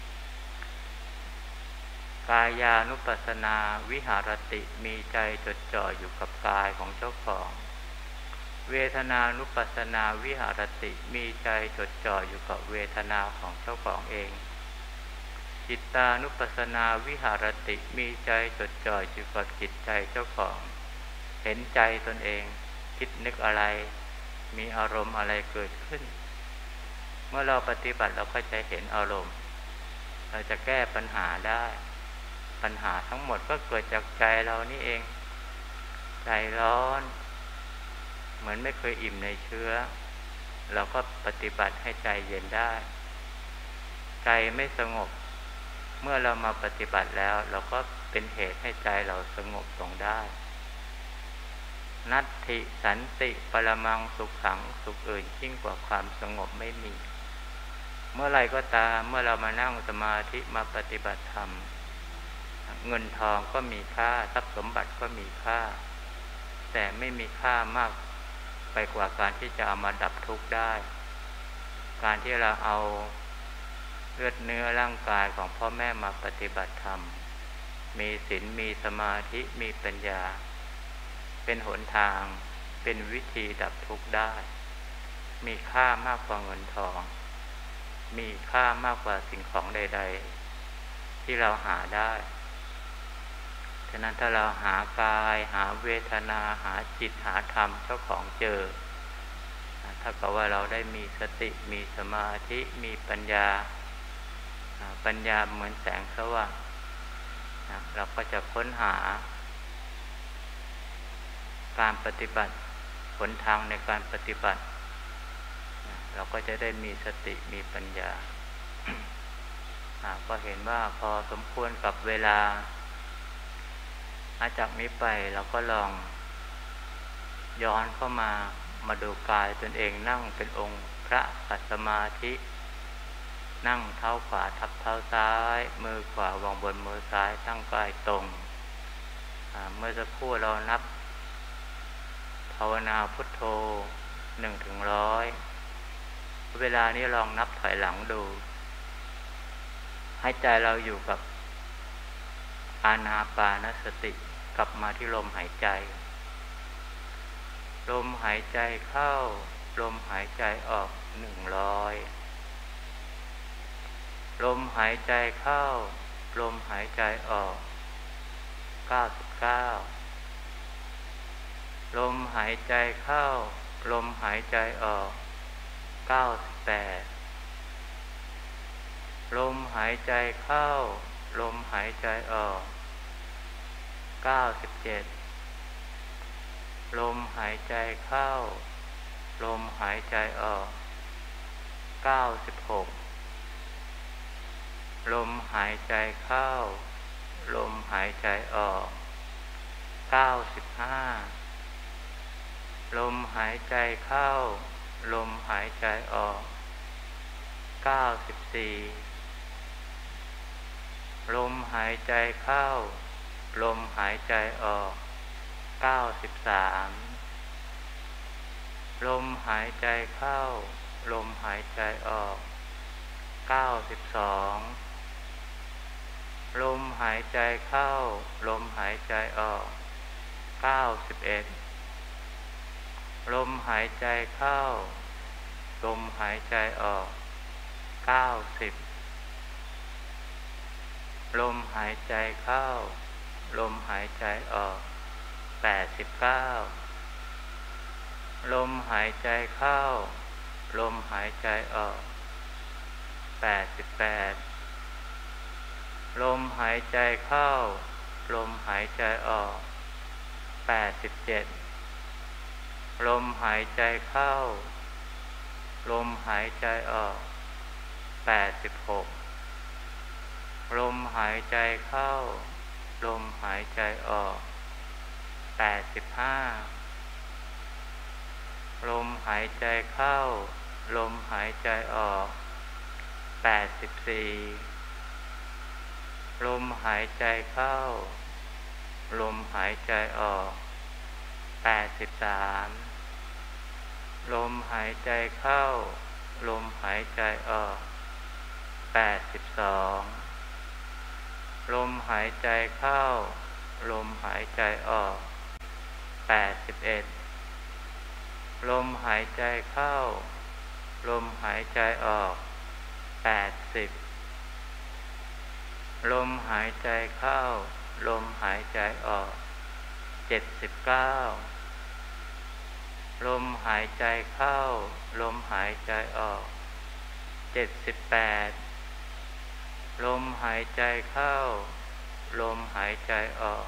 กายานุปัสสนาวิหารติมีใจจดจ่ออยู่กับกายของเจ้าของเวทนานุปัสสนาวิหารติมีใจจดจ่ออยู่กับเวทนาของเจ้าของเองจิตตานุปัสสนาวิหารติมีใจจดจ่ออยู่กับจิตใจเจ้าของเห็นใจตนเองคิดนึกอะไรมีอารมณ์อะไรเกิดขึ้นเมื่อเราปฏิบัติเราก็จะเห็นอารมณ์เราจะแก้ปัญหาได้ปัญหาทั้งหมดก็เกิดจากใจเรานี่เองใจร้อนเหมือนไม่เคยอิ่มในเชื้อเราก็ปฏิบัติให้ใจเย็นได้ใจไม่สงบเมื่อเรามาปฏิบัติแล้วเราก็เป็นเหตุให้ใจเราสงบลงได้นัตถิสันติปรมังสุขขังสุขอื่นยิ่งกว่าความสงบไม่มีเมื่อไรก็ตามเมื่อเรามานั่งสมาธิมาปฏิบัติธรรมเงินทองก็มีค่าทรัพย์สมบัติก็มีค่าแต่ไม่มีค่ามากไปกว่าการที่จะเอามาดับทุกข์ได้การที่เราเอาเลือดเนื้อร่างกายของพ่อแม่มาปฏิบัติธรรมมีศีลมีสมาธิมีปัญญาเป็นหนทางเป็นวิธีดับทุกข์ได้มีค่ามากกว่าเงินทองมีค่ามากกว่าสิ่งของใดๆที่เราหาได้ฉะนั้นถ้าเราหากายหาเวทนาหาจิตหาธรรมเจ้าของเจอถ้ากับว่าเราได้มีสติมีสมาธิมีปัญญาเหมือนแสงสว่างเราก็จะค้นหาการปฏิบัติหนทางในการปฏิบัติเราก็จะได้มีสติมีปัญญา ก็เห็นว่าพอสมควรกับเวลาจากนี้ไปเราก็ลองย้อนเข้ามาดูกายตนเองนั่งเป็นองค์พระขัดสมาธินั่งเท้าขวาทับเท้าซ้ายมือขวาวางบนมือซ้ายตั้งกายตรงเมื่อสักครู่เรานับภาวนาพุทโธ1-100เวลานี้ลองนับถอยหลังดูให้ใจเราอยู่กับอานาปานสติกลับมาที่ลมหายใจลมหายใจเข้าลมหายใจออก100ลมหายใจเข้าลมหายใจออก99ลมหายใจเข้าลมหายใจออก98ลมหายใจเข้าลมหายใจออก97ลมหายใจเข้าลมหายใจออก96ลมหายใจเข้าลมหายใจออก95ลมหายใจเข้าลมหายใจออก94ลมหายใจเข้าลมหายใจออก93ลมหายใจเข้าลมหายใจออก92ลมหายใจเข้าลมหายใจออก91ลมหายใจเข้าลมหายใจออก90ลมหายใจเข้าลมหายใจออก89ลมหายใจเข้าลมหายใจออก88ลมหายใจเข้าลมหายใจออก87ลมหายใจเข้าลมหายใจออก86ลมหายใจเข้าลมหายใจออก85ลมหายใจเข้าลมหายใจออก84ลมหายใจเข้าลมหายใจออก83ลมหายใจเข้าลมหายใจออก82ลมหายใจเข้าลมหายใจออก81ลมหายใจเข้าลมหายใจออก80ลมหายใจเข้าลมหายใจออก79ลมหายใจเข้าลมหายใจออก78ลมหายใจเข้าลมหายใจออก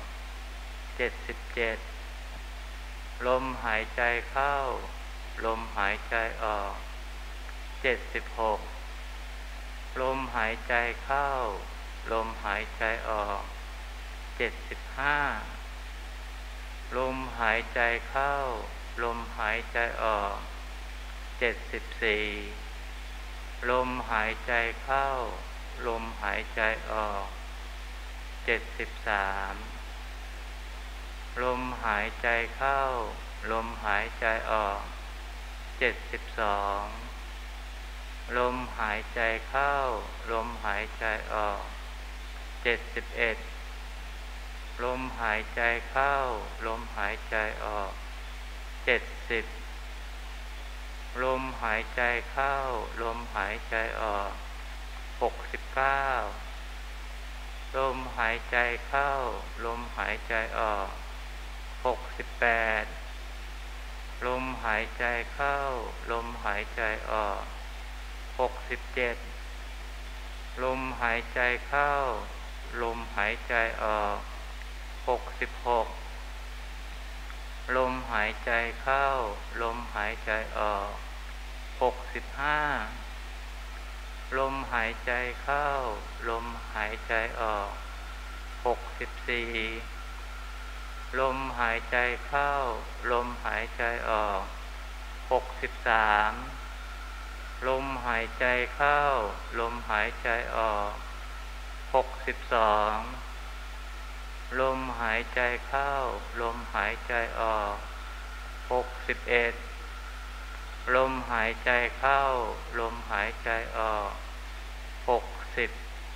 77ลมหายใจเข้าลมหายใจออก76ลมหายใจเข้าลมหายใจออก75ลมหายใจเข้าลมหายใจออก74ลมหายใจเข้าลมหายใจออก73ลมหายใจเข้าลมหายใจออก72ลมหายใจเข้าลมหายใจออก71ลมหายใจเข้าลมหายใจออก70ลมหายใจเข้าลมหายใจออก69ลมหายใจเข้าลมหายใจออก68ลมหายใจเข้าลมหายใจออก67ลมหายใจเข้าลมหายใจออก66ลมหายใจเข้าลมหายใจออก65ลมหายใจเข้าลมหายใจออก64ลมหายใจเข้าลมหายใจออก63ลมหายใจเข้าลมหายใจออก62ลมหายใจเข้าลมหายใจออก61ลมหายใจเข้าลมหายใจออก60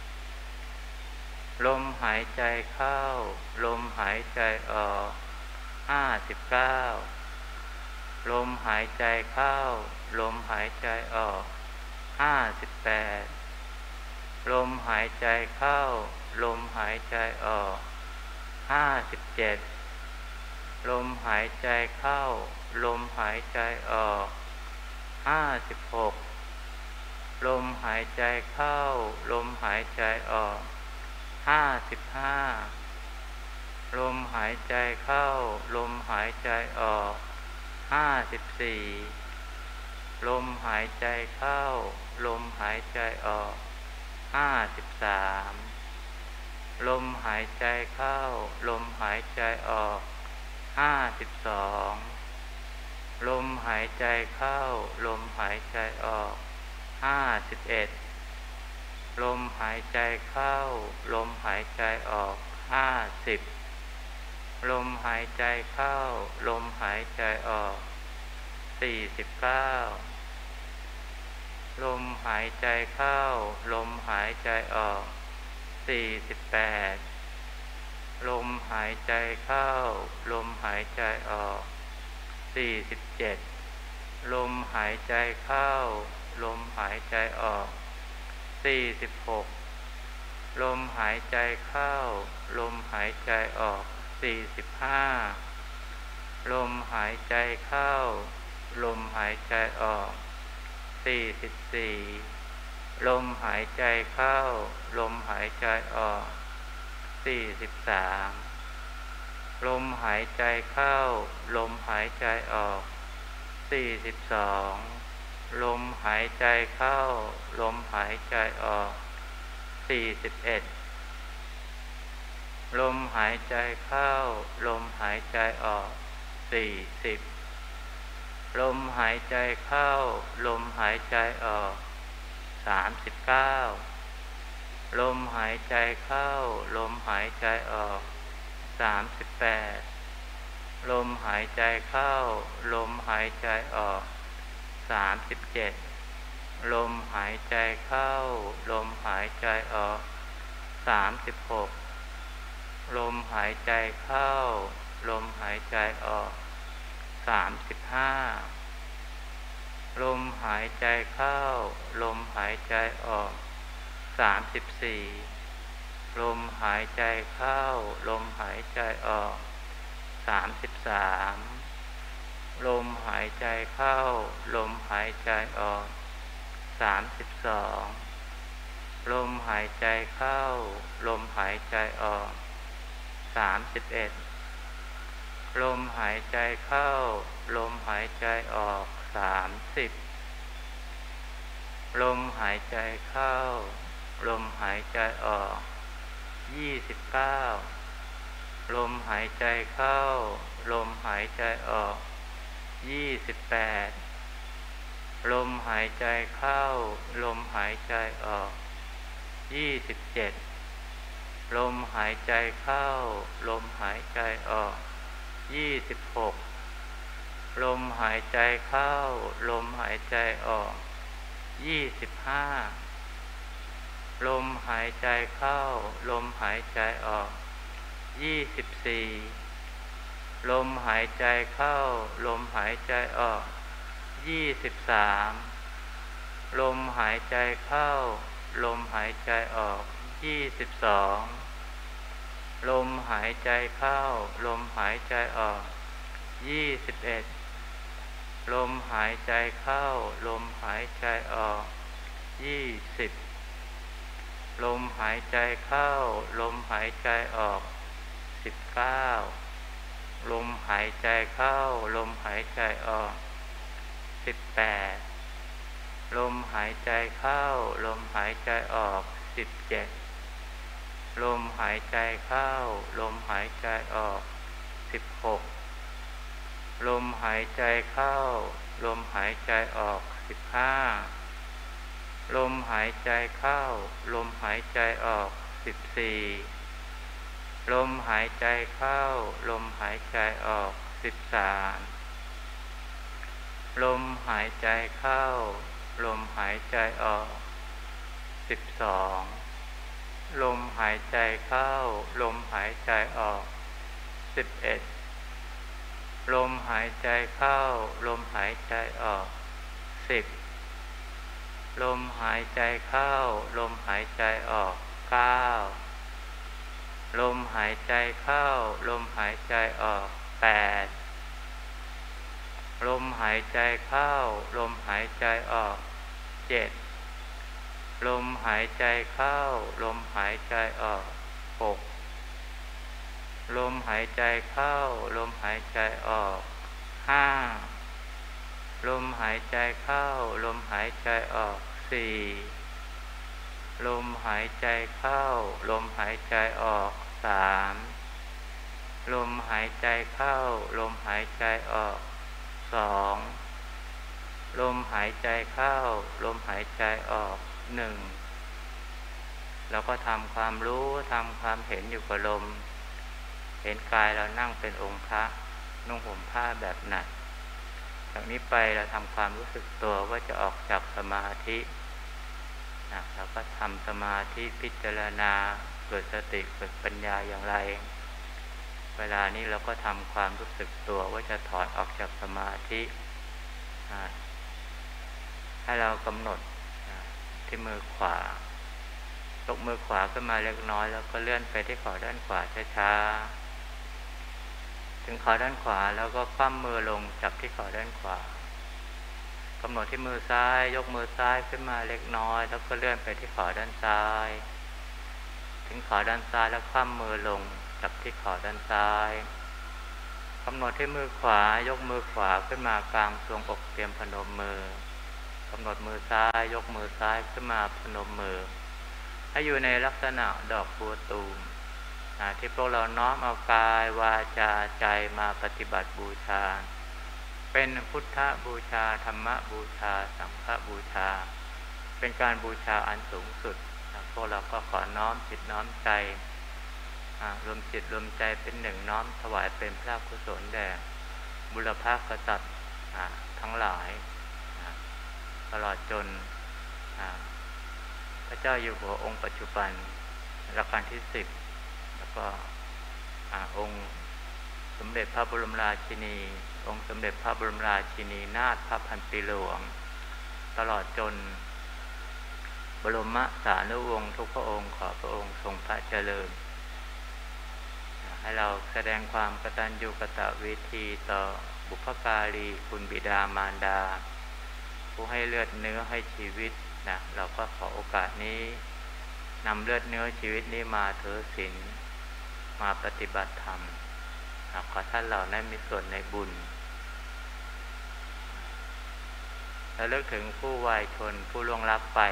ลมหายใจเข้าลมหายใจออก59ลมหายใจเข้าลมหายใจออก58ลมหายใจเข้าลมหายใจออก57ลมหายใจเข้าลมหายใจออก56ลมหายใจเข้าลมหายใจออก55ลมหายใจเข้าลมหายใจออก54ลมหายใจเข้าลมหายใจออก53ลมหายใจเข้าลมหายใจออก52ลมหายใจเข้าลมหายใจออก51ลมหายใจเข้าลมหายใจออก50ลมหายใจเข้าลมหายใจออก49ลมหายใจเข้าลมหายใจออก48ลมหายใจเข้าลมหายใจออก47 ลมหายใจเข้าลมหายใจออก46ลมหายใจเข้าลมหายใจออก45ลมหายใจเข้าลมหายใจออก44ลมหายใจเข้าลมหายใจออก43ลมหายใจเข้าลมหายใจออก42ลมหายใจเข้าลมหายใจออก41ลมหายใจเข้าลมหายใจออก40ลมหายใจเข้าลมหายใจออก39ลมหายใจเข้าลมหายใจออก38ลมหายใจเข้าลมหายใจออก37ลมหายใจเข้าลมหายใจออก36ลมหายใจเข้าลมหายใจออก35ลมหายใจเข้าลมหายใจออก34ลมหายใจเข้าลมหายใจออก33ลมหายใจเข้าลมหายใจออก32ลมหายใจเข้าลมหายใจออก31ลมหายใจเข้าลมหายใจออก30ลมหายใจเข้าลมหายใจออก29ลมหายใจเข้าลมหายใจออก28ลมหายใจเข้าลมหายใจออก27ลมหายใจเข้าลมหายใจออก26ลมหายใจเข้าลมหายใจออก25ลมหายใจเข้าลมหายใจออก24ลมหายใจเข้าลมหายใจออก23ลมหายใจเข้าลมหายใจออก22ลมหายใจเข้าลมหายใจออก21ลมหายใจเข้าลมหายใจออก20ลมหายใจเข้าลมหายใจออก19ลมหายใจเข้าลมหายใจออก18ลมหายใจเข้าลมหายใจออก17ลมหายใจเข้าลมหายใจออก16ลมหายใจเข้าลมหายใจออก15ลมหายใจเข้าลมหายใจออก14ลมหายใจเข้าลมหายใจออก13ลมหายใจเข้าลมหายใจออก12ลมหายใจเข้าลมหายใจออก11ลมหายใจเข้าลมหายใจออก10ลมหายใจเข้าลมหายใจออก9ลมหายใจเข้าลมหายใจออก8ลมหายใจเข้าลมหายใจออก7ลมหายใจเข้าลมหายใจออก6ลมหายใจเข้าลมหายใจออก5ลมหายใจเข้าลมหายใจออก4ลมหายใจเข้าลมหายใจออก3ลมหายใจเข้าลมหายใจออก2ลมหายใจเข้าลมหายใจออก1แล้วก็ทำความรู้ทำความเห็นอยู่กับลมเห็นกายเรานั่งเป็นองค์พระนุ่งห่มผ้าแบบหนักจากนี้ไปเราทำความรู้สึกตัวว่าจะออกจากสมาธิเราก็ทำสมาธิพิจารณาเกิดสติเกิดปัญญาอย่างไรเวลานี้เราก็ทำความรู้สึกตัวว่าจะถอนออกจากสมาธิให้เรากำหนดที่มือขวายกมือขวาขึ้นมาเล็กน้อยแล้วก็เลื่อนไปที่ขอด้านขวาช้าๆถึงขอด้านขวาแล้วก็คว่ำมือลงจับที่ขอด้านขวากำหนดที่มือซ้ายยกมือซ้ายขึ้นมาเล็กน้อยแล้วก็เลื่อนไปที่ขอด้านซ้ายถึงขอด้านซ้ายแล้วคว่ำมือลงจับที่ขอด้านซ้ายกำหนดที่มือขวายกมือขวาขึ้นมากลางทรวงอกเตรียมพนมมือกำหนดมือซ้ายยกมือซ้ายขึ้นมาพนมมือให้อยู่ในลักษณะดอกบัวตูมที่พวกเราน้อมเอากายวาจาใจมาปฏิบัติบูชาเป็นพุทธบูชาธรรมบูชาสังฆบูชาเป็นการบูชาอันสูงสุดพวกเราก็ขอน้อมจิตน้อมใจรวมจิตรวมใจเป็นหนึ่งน้อมถวายเป็นพระกุศลแด่บุรพกษัตริย์ทั้งหลายตลอดจนพระเจ้าอยู่หัวองค์ปัจจุบันรัชกาลที่10แล้วก็องค์สมเด็จพระบรมราชินีองค์สมเด็จพระบรมราชินีนาถพระพันปีหลวงตลอดจนบรมสารีวงศ์ทุกพระองค์ขอพระองค์ทรงพระเจริญให้เราแสดงความกตัญญูกตเวทีต่อบุพการีคุณบิดามารดาผู้ให้เลือดเนื้อให้ชีวิตเราก็ขอโอกาสนี้นำเลือดเนื้อชีวิตนี้มาถือศีลมาปฏิบัติธรรมขอท่านเหล่านั้นมีส่วนในบุญและเลิกถึงผู้วายชนผู้ล่วงลับไป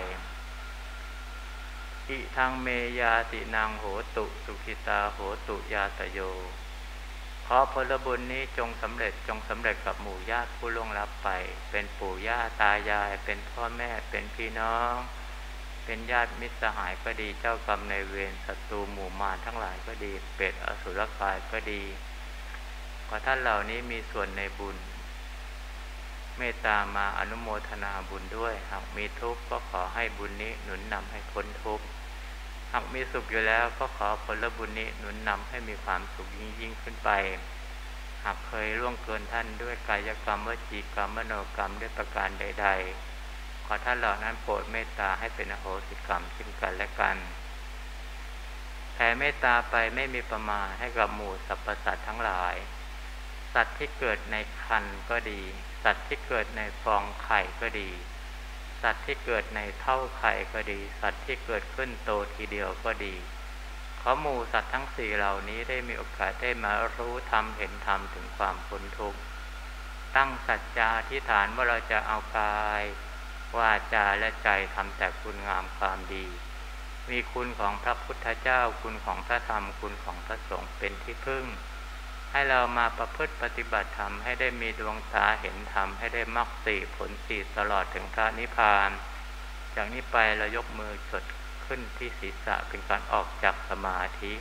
อิทังเมยาตินางโหตุสุขิตาโหตุยาตโยขอผลบุญนี้จงสำเร็จกับหมู่ญาติผู้ล่วงลับไปเป็นปู่ย่าตายายเป็นพ่อแม่เป็นพี่น้องเป็นญาติมิตรสหายก็ดีเจ้ากรรมนายเวรศัตรูหมู่มารทั้งหลายก็ดีเปรตอสุรกายก็ดีขอท่านเหล่านี้มีส่วนในบุญเมตตามาอนุโมทนาบุญด้วยหากมีทุกข์ก็ขอให้บุญนี้หนุนนำให้พ้นทุกข์หากมีสุขอยู่แล้วก็ขอผลบุญนี้หนุนนำให้มีความสุขยิ่งขึ้นไปหากเคยล่วงเกินท่านด้วยกายกรรมวจีกรรมมโนกรรมด้วยประการใดๆขอท่านเหล่านั้นโปรดเมตตาให้เป็นอโหสิกรรมซึ่งกันและกันแผ่เมตตาไปไม่มีประมาณให้กับหมู่สรรพสัตว์ทั้งหลายสัตว์ที่เกิดในครรภ์ก็ดีสัตว์ที่เกิดในฟองไข่ก็ดีสัตว์ที่เกิดในเท่าไข่ก็ดีสัตว์ที่เกิดขึ้นโตทีเดียวก็ดีขอหมู่สัตว์ทั้งสี่เหล่านี้ได้มีโอกาสได้มารู้ธรรมเห็นธรรมถึงความพ้นทุกข์ตั้งสัจจาธิษฐานว่าเราจะเอากายวาจาและใจทำแต่คุณงามความดีมีคุณของพระพุทธเจ้าคุณของพระธรรมคุณของพระสงฆ์เป็นที่พึ่งให้เรามาประพฤติปฏิบัติธรรมให้ได้มีดวงตาเห็นธรรมให้ได้มรรคสี่ผลสี่ตลอดถึงพระนิพพานจากนี้ไปเรายกมือจดขึ้นที่ศีรษะเป็นการออกจากสมาธิ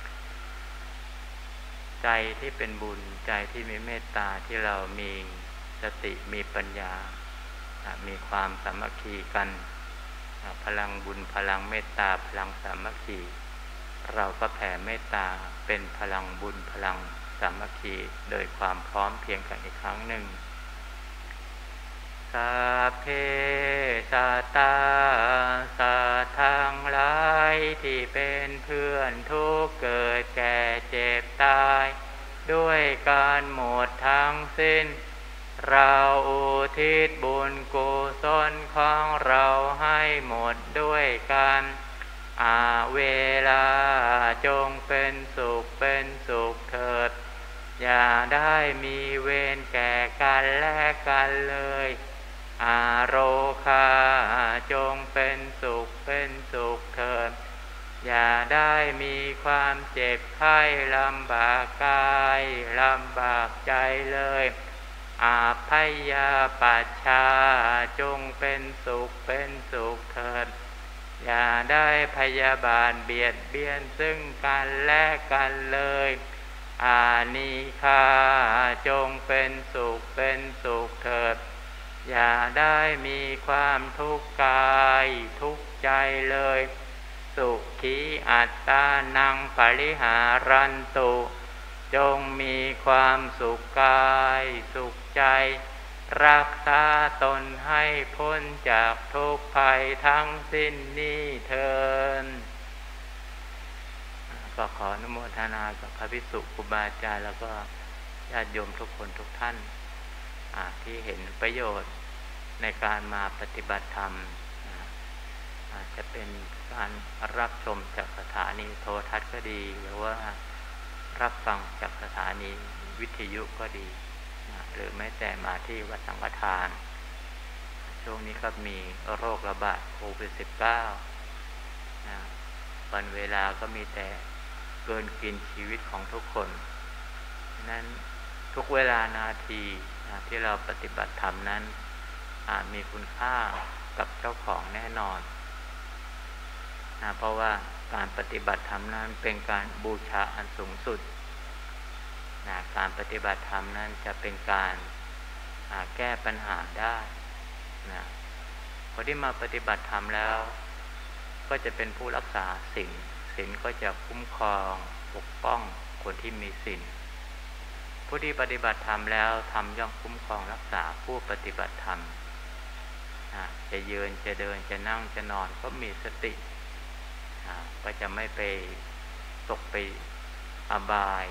ใจที่เป็นบุญใจที่มีเมตตาที่เรามีสติมีปัญญามีความสามัคคีกันพลังบุญพลังเมตตาพลังสามัคคีเราก็แผ่เมตตาเป็นพลังบุญพลังสามัคคีโดยความพร้อมเพียงกันอีกครั้งหนึ่งสัพเพสัตตาสัตว์ทั้งหลายที่เป็นเพื่อนทุกข์เกิดแก่เจ็บตายด้วยการหมดทั้งสิ้นเราอุทิศบุญกุศลของเราให้หมดด้วยกันเวลาจงเป็นสุขเถิดอย่าได้มีเวรแก่กันและกันเลยโรคาจงเป็นสุขเถิดอย่าได้มีความเจ็บไข้ลำบากกายลำบากใจเลยพยาปัชชาจงเป็นสุขเถิดอย่าได้พยาบาทเบียดเบียนซึ่งกันและกันเลยอานิฆาจงเป็นสุขเถิดอย่าได้มีความทุกข์กายทุกข์ใจเลยสุขีอัตตานังปริหารันตุจงมีความสุขกายสุขใจรักษาตนให้พ้นจากทุกข์ภัยทั้งสิ้นนี้เถิดก็ขออนุโมทนากับพระภิกษุครูบาอาจารย์แล้วก็ญาติโยมทุกคนทุกท่านที่เห็นประโยชน์ในการมาปฏิบัติธรรมอาจจะเป็นการรับชมจากสถานีโทรทัศน์ก็ดีหรือว่ารับฟังจากสถานีวิทยุก็ดีหรือแม้แต่มาที่วัดสังฆทานช่วงนี้ก็มีโรคระบาดโควิด -19 วันเวลาก็มีแต่เกินกินชีวิตของทุกคนนั้นทุกเวลานาทีที่เราปฏิบัติธรรมนั้นมีคุณค่ากับเจ้าของแน่นอนเพราะว่าการปฏิบัติธรรมนั้นเป็นการบูชาอันสูงสุดการปฏิบัติธรรมนั้นจะเป็นการแก้ปัญหาได้คนที่มาปฏิบัติธรรมแล้วก็จะเป็นผู้รักษาศีลก็จะคุ้มครองปกป้องคนที่มีศีลผู้ที่ปฏิบัติธรรมแล้วธรรมย่อมคุ้มครองรักษาผู้ปฏิบัติธรรมจะยืนจะเดินจะนั่งจะนอนก็มีสติก็จะไม่ไปตกไปอบาย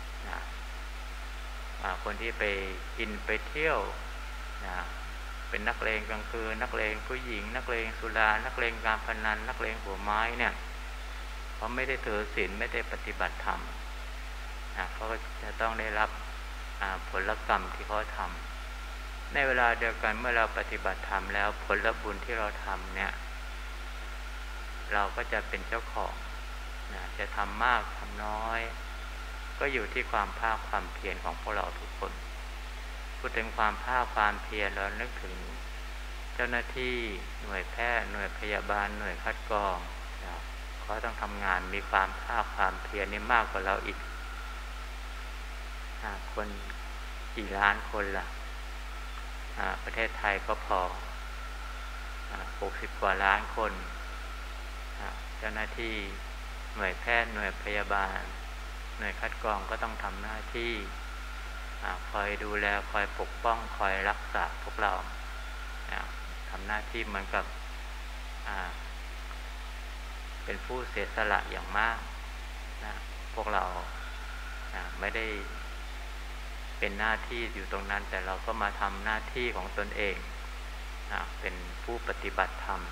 คนที่ไปกินไปเที่ยวเป็นนักเลงกลางคืนนักเลงผู้หญิงนักเลงสุรานักเลงการพนันนักเลงหัวไม้เนี่ยเขาไม่ได้ถือศีลไม่ได้ปฏิบัติธรรมเขาก็จะต้องได้รับผลกรรมที่เขาทำในเวลาเดียวกันเมื่อเราปฏิบัติธรรมแล้วผลบุญที่เราทำเนี่ยเราก็จะเป็นเจ้าของจะทำมากทำน้อยก็อยู่ที่ความภาคความเพียรของพวกเราทุกคนพูดถึงความภาคความเพียรเรานึกถึงเจ้าหน้าที่หน่วยแพทย์หน่วยพยาบาลหน่วยคัดกรองเขาต้องทำงานมีความภาคความเพียรนี่มากกว่าเราอีกคนกี่ล้านคนล่ะประเทศไทยก็พอ60 กว่าล้านคนเจ้าหน้าที่หน่วยแพทย์หน่วยพยาบาลหน่วยคัดกรองก็ต้องทำหน้าที่คอยดูแลคอยปกป้องคอยรักษาพวกเราทำหน้าที่เหมือนกับเป็นผู้เสียสละอย่างมากพวกเราไม่ได้เป็นหน้าที่อยู่ตรงนั้นแต่เราก็มาทำหน้าที่ของตนเองเป็นผู้ปฏิบัติธรรม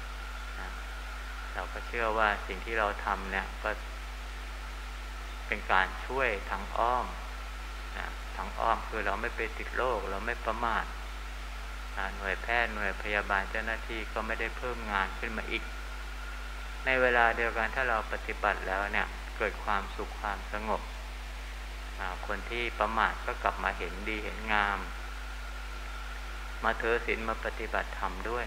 เราก็เชื่อว่าสิ่งที่เราทำเนี่ยก็เป็นการช่วยทางอ้อมทางอ้อมคือเราไม่ไปติดโรคเราไม่ประมาทหน่วยแพทย์หน่วยพยาบาลเจ้าหน้าที่ก็ไม่ได้เพิ่มงานขึ้นมาอีกในเวลาเดียวกันถ้าเราปฏิบัติแล้วเนี่ยเกิดความสุขความสงบคนที่ประมาทก็กลับมาเห็นดีเห็นงามมาถือศีลมาปฏิบัติธรรมด้วย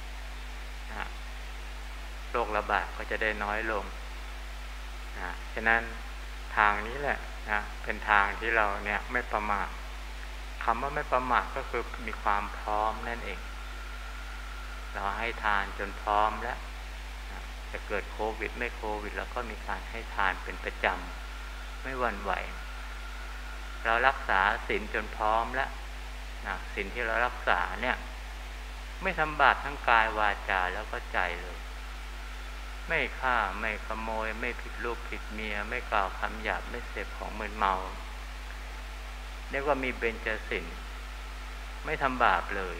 โรคระบาดก็จะได้น้อยลงฉะนั้นทางนี้แหละเป็นทางที่เราเนี่ยไม่ประมาทคำว่าไม่ประมาทก็คือมีความพร้อมนั่นเองเราให้ทานจนพร้อมแล้วจะเกิดโควิดไม่โควิดเราก็มีการให้ทานเป็นประจำไม่หวั่นไหวเรารักษาศีลจนพร้อมแล้วศีลที่เรารักษาเนี่ยไม่ทำบาปทั้งกายวาจาแล้วก็ใจเลยไม่ฆ่าไม่ขโมยไม่ผิดลูกผิดเมียไม่กล่าวคำหยาบไม่เสพของมึนเมาเรียกว่ามีเบญจศีลไม่ทำบาปเลย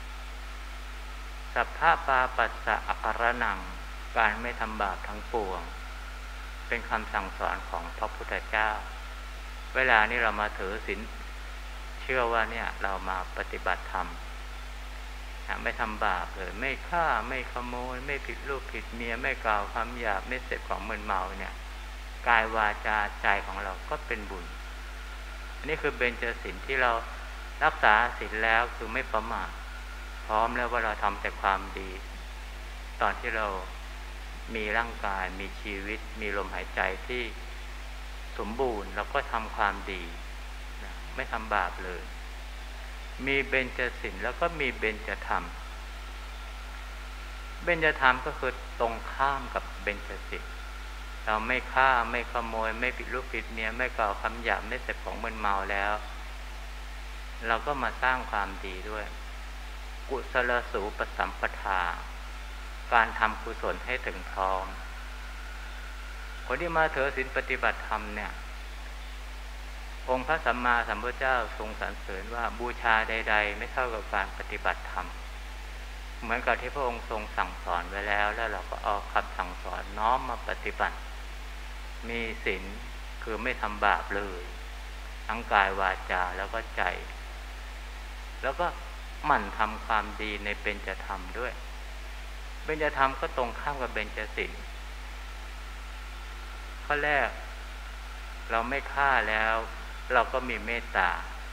สัพพะปาปัสสะอัครนังการไม่ทำบาปทั้งปวงเป็นคำสั่งสอนของพระพุทธเจ้าเวลานี้เรามาถือศีลเชื่อว่าเนี่ยเรามาปฏิบัติธรรมไม่ทำบาปเลยไม่ฆ่าไม่ขโมยไม่ผิดลูกผิดเมียไม่กล่าวคำหยาบไม่เสพของมึนเมาเนี่ยกายวาจาใจของเราก็เป็นบุญนี่คือเบญจศีลที่เรารักษาศีลแล้วคือไม่ประมาทพร้อมแล้วว่าเราทำแต่ความดีตอนที่เรามีร่างกายมีชีวิตมีลมหายใจที่สมบูรณ์เราก็ทำความดีไม่ทำบาปเลยมีเบญจศีลแล้วก็มีเบญจธรรมเบญจธรรมก็คือตรงข้ามกับเบญจศีลเราไม่ฆ่าไม่ขโมยไม่ผิดลูกผิดเมียไม่กล่าวคำหยาบไม่เสพของมึนเมาแล้วเราก็มาสร้างความดีด้วยกุศลสูปสัมปทาการทำกุศลให้ถึงพร้อมคนที่มาถือศีลปฏิบัติธรรมเนี่ยองค์พระสัมมาสัมพุทธเจ้าทรงสรรเสริญว่าบูชาใดๆไม่เท่ากับการปฏิบัติธรรมเหมือนกับที่พระองค์ทรงสั่งสอนไว้แล้วเราก็เอาคำสั่งสอนน้อมมาปฏิบัติมีศีลคือไม่ทำบาปเลยทั้งกายวาจาแล้วก็ใจแล้วก็หมั่นทำความดีในเบญจธรรมด้วยเบญจธรรมก็ตรงข้ามกับเบญจศีลข้อแรกเราไม่ฆ่าแล้วเราก็มีเมตตา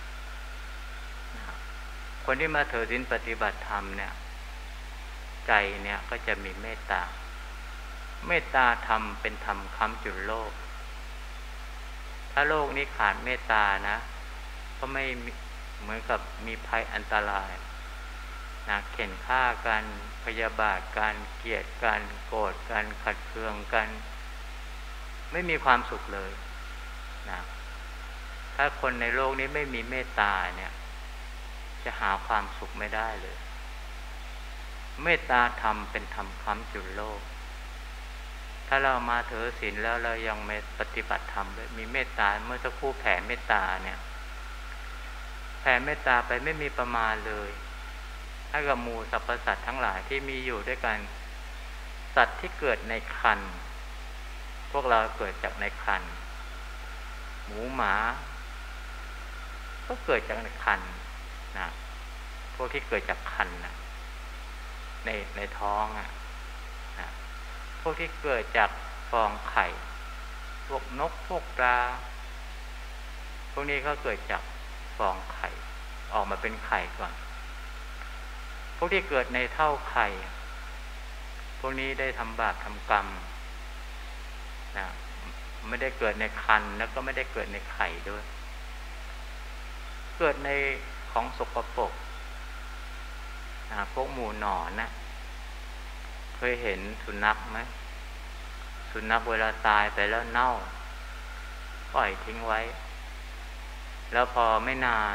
คนที่มาถือศีลปฏิบัติธรรมเนี่ยใจเนี่ยก็จะมีเมตตาเมตตาธรรมเป็นธรรมค้ำจุนโลกถ้าโลกนี้ขาดเมตตานะก็ไม่เหมือนกับมีภัยอันตรายนะเข็นฆ่ากันพยาบาทกันเกลียดกันโกรธกันขัดเคืองกันไม่มีความสุขเลยนะถ้าคนในโลกนี้ไม่มีเมตตาเนี่ยจะหาความสุขไม่ได้เลยเมตตาธรรมเป็นธรรมค้ำจุนโลกถ้าเรามาถือศีลแล้วเรายังไม่ปฏิบัติธรรมด้วยมีเมตตาเมื่อสักครู่แผ่เมตตาเนี่ยแผ่เมตตาไปไม่มีประมาณเลยให้กับหมู่สรรพสัตว์ทั้งหลายที่มีอยู่ด้วยกันสัตว์ที่เกิดในครรภ์พวกเราเกิดจากในครรภ์หมูหมาก็เกิดจากในครรภ์นะพวกที่เกิดจากครรภ์นะในท้องนะพวกที่เกิดจากฟองไข่พวกนกพวกปลาพวกนี้เขาเกิดจากฟองไข่ออกมาเป็นไข่ก่อนพวกที่เกิดในเท่าไข่พวกนี้ได้ทำบาปทำกรรมนะไม่ได้เกิดในครรภ์แล้วก็ไม่ได้เกิดในไข่ด้วยเกิดในของสกปรกพวกหมูหนอนนะเคยเห็นสุนัขไหมสุนัขเวลาตายไปแล้วเน่าปล่อยทิ้งไว้แล้วพอไม่นาน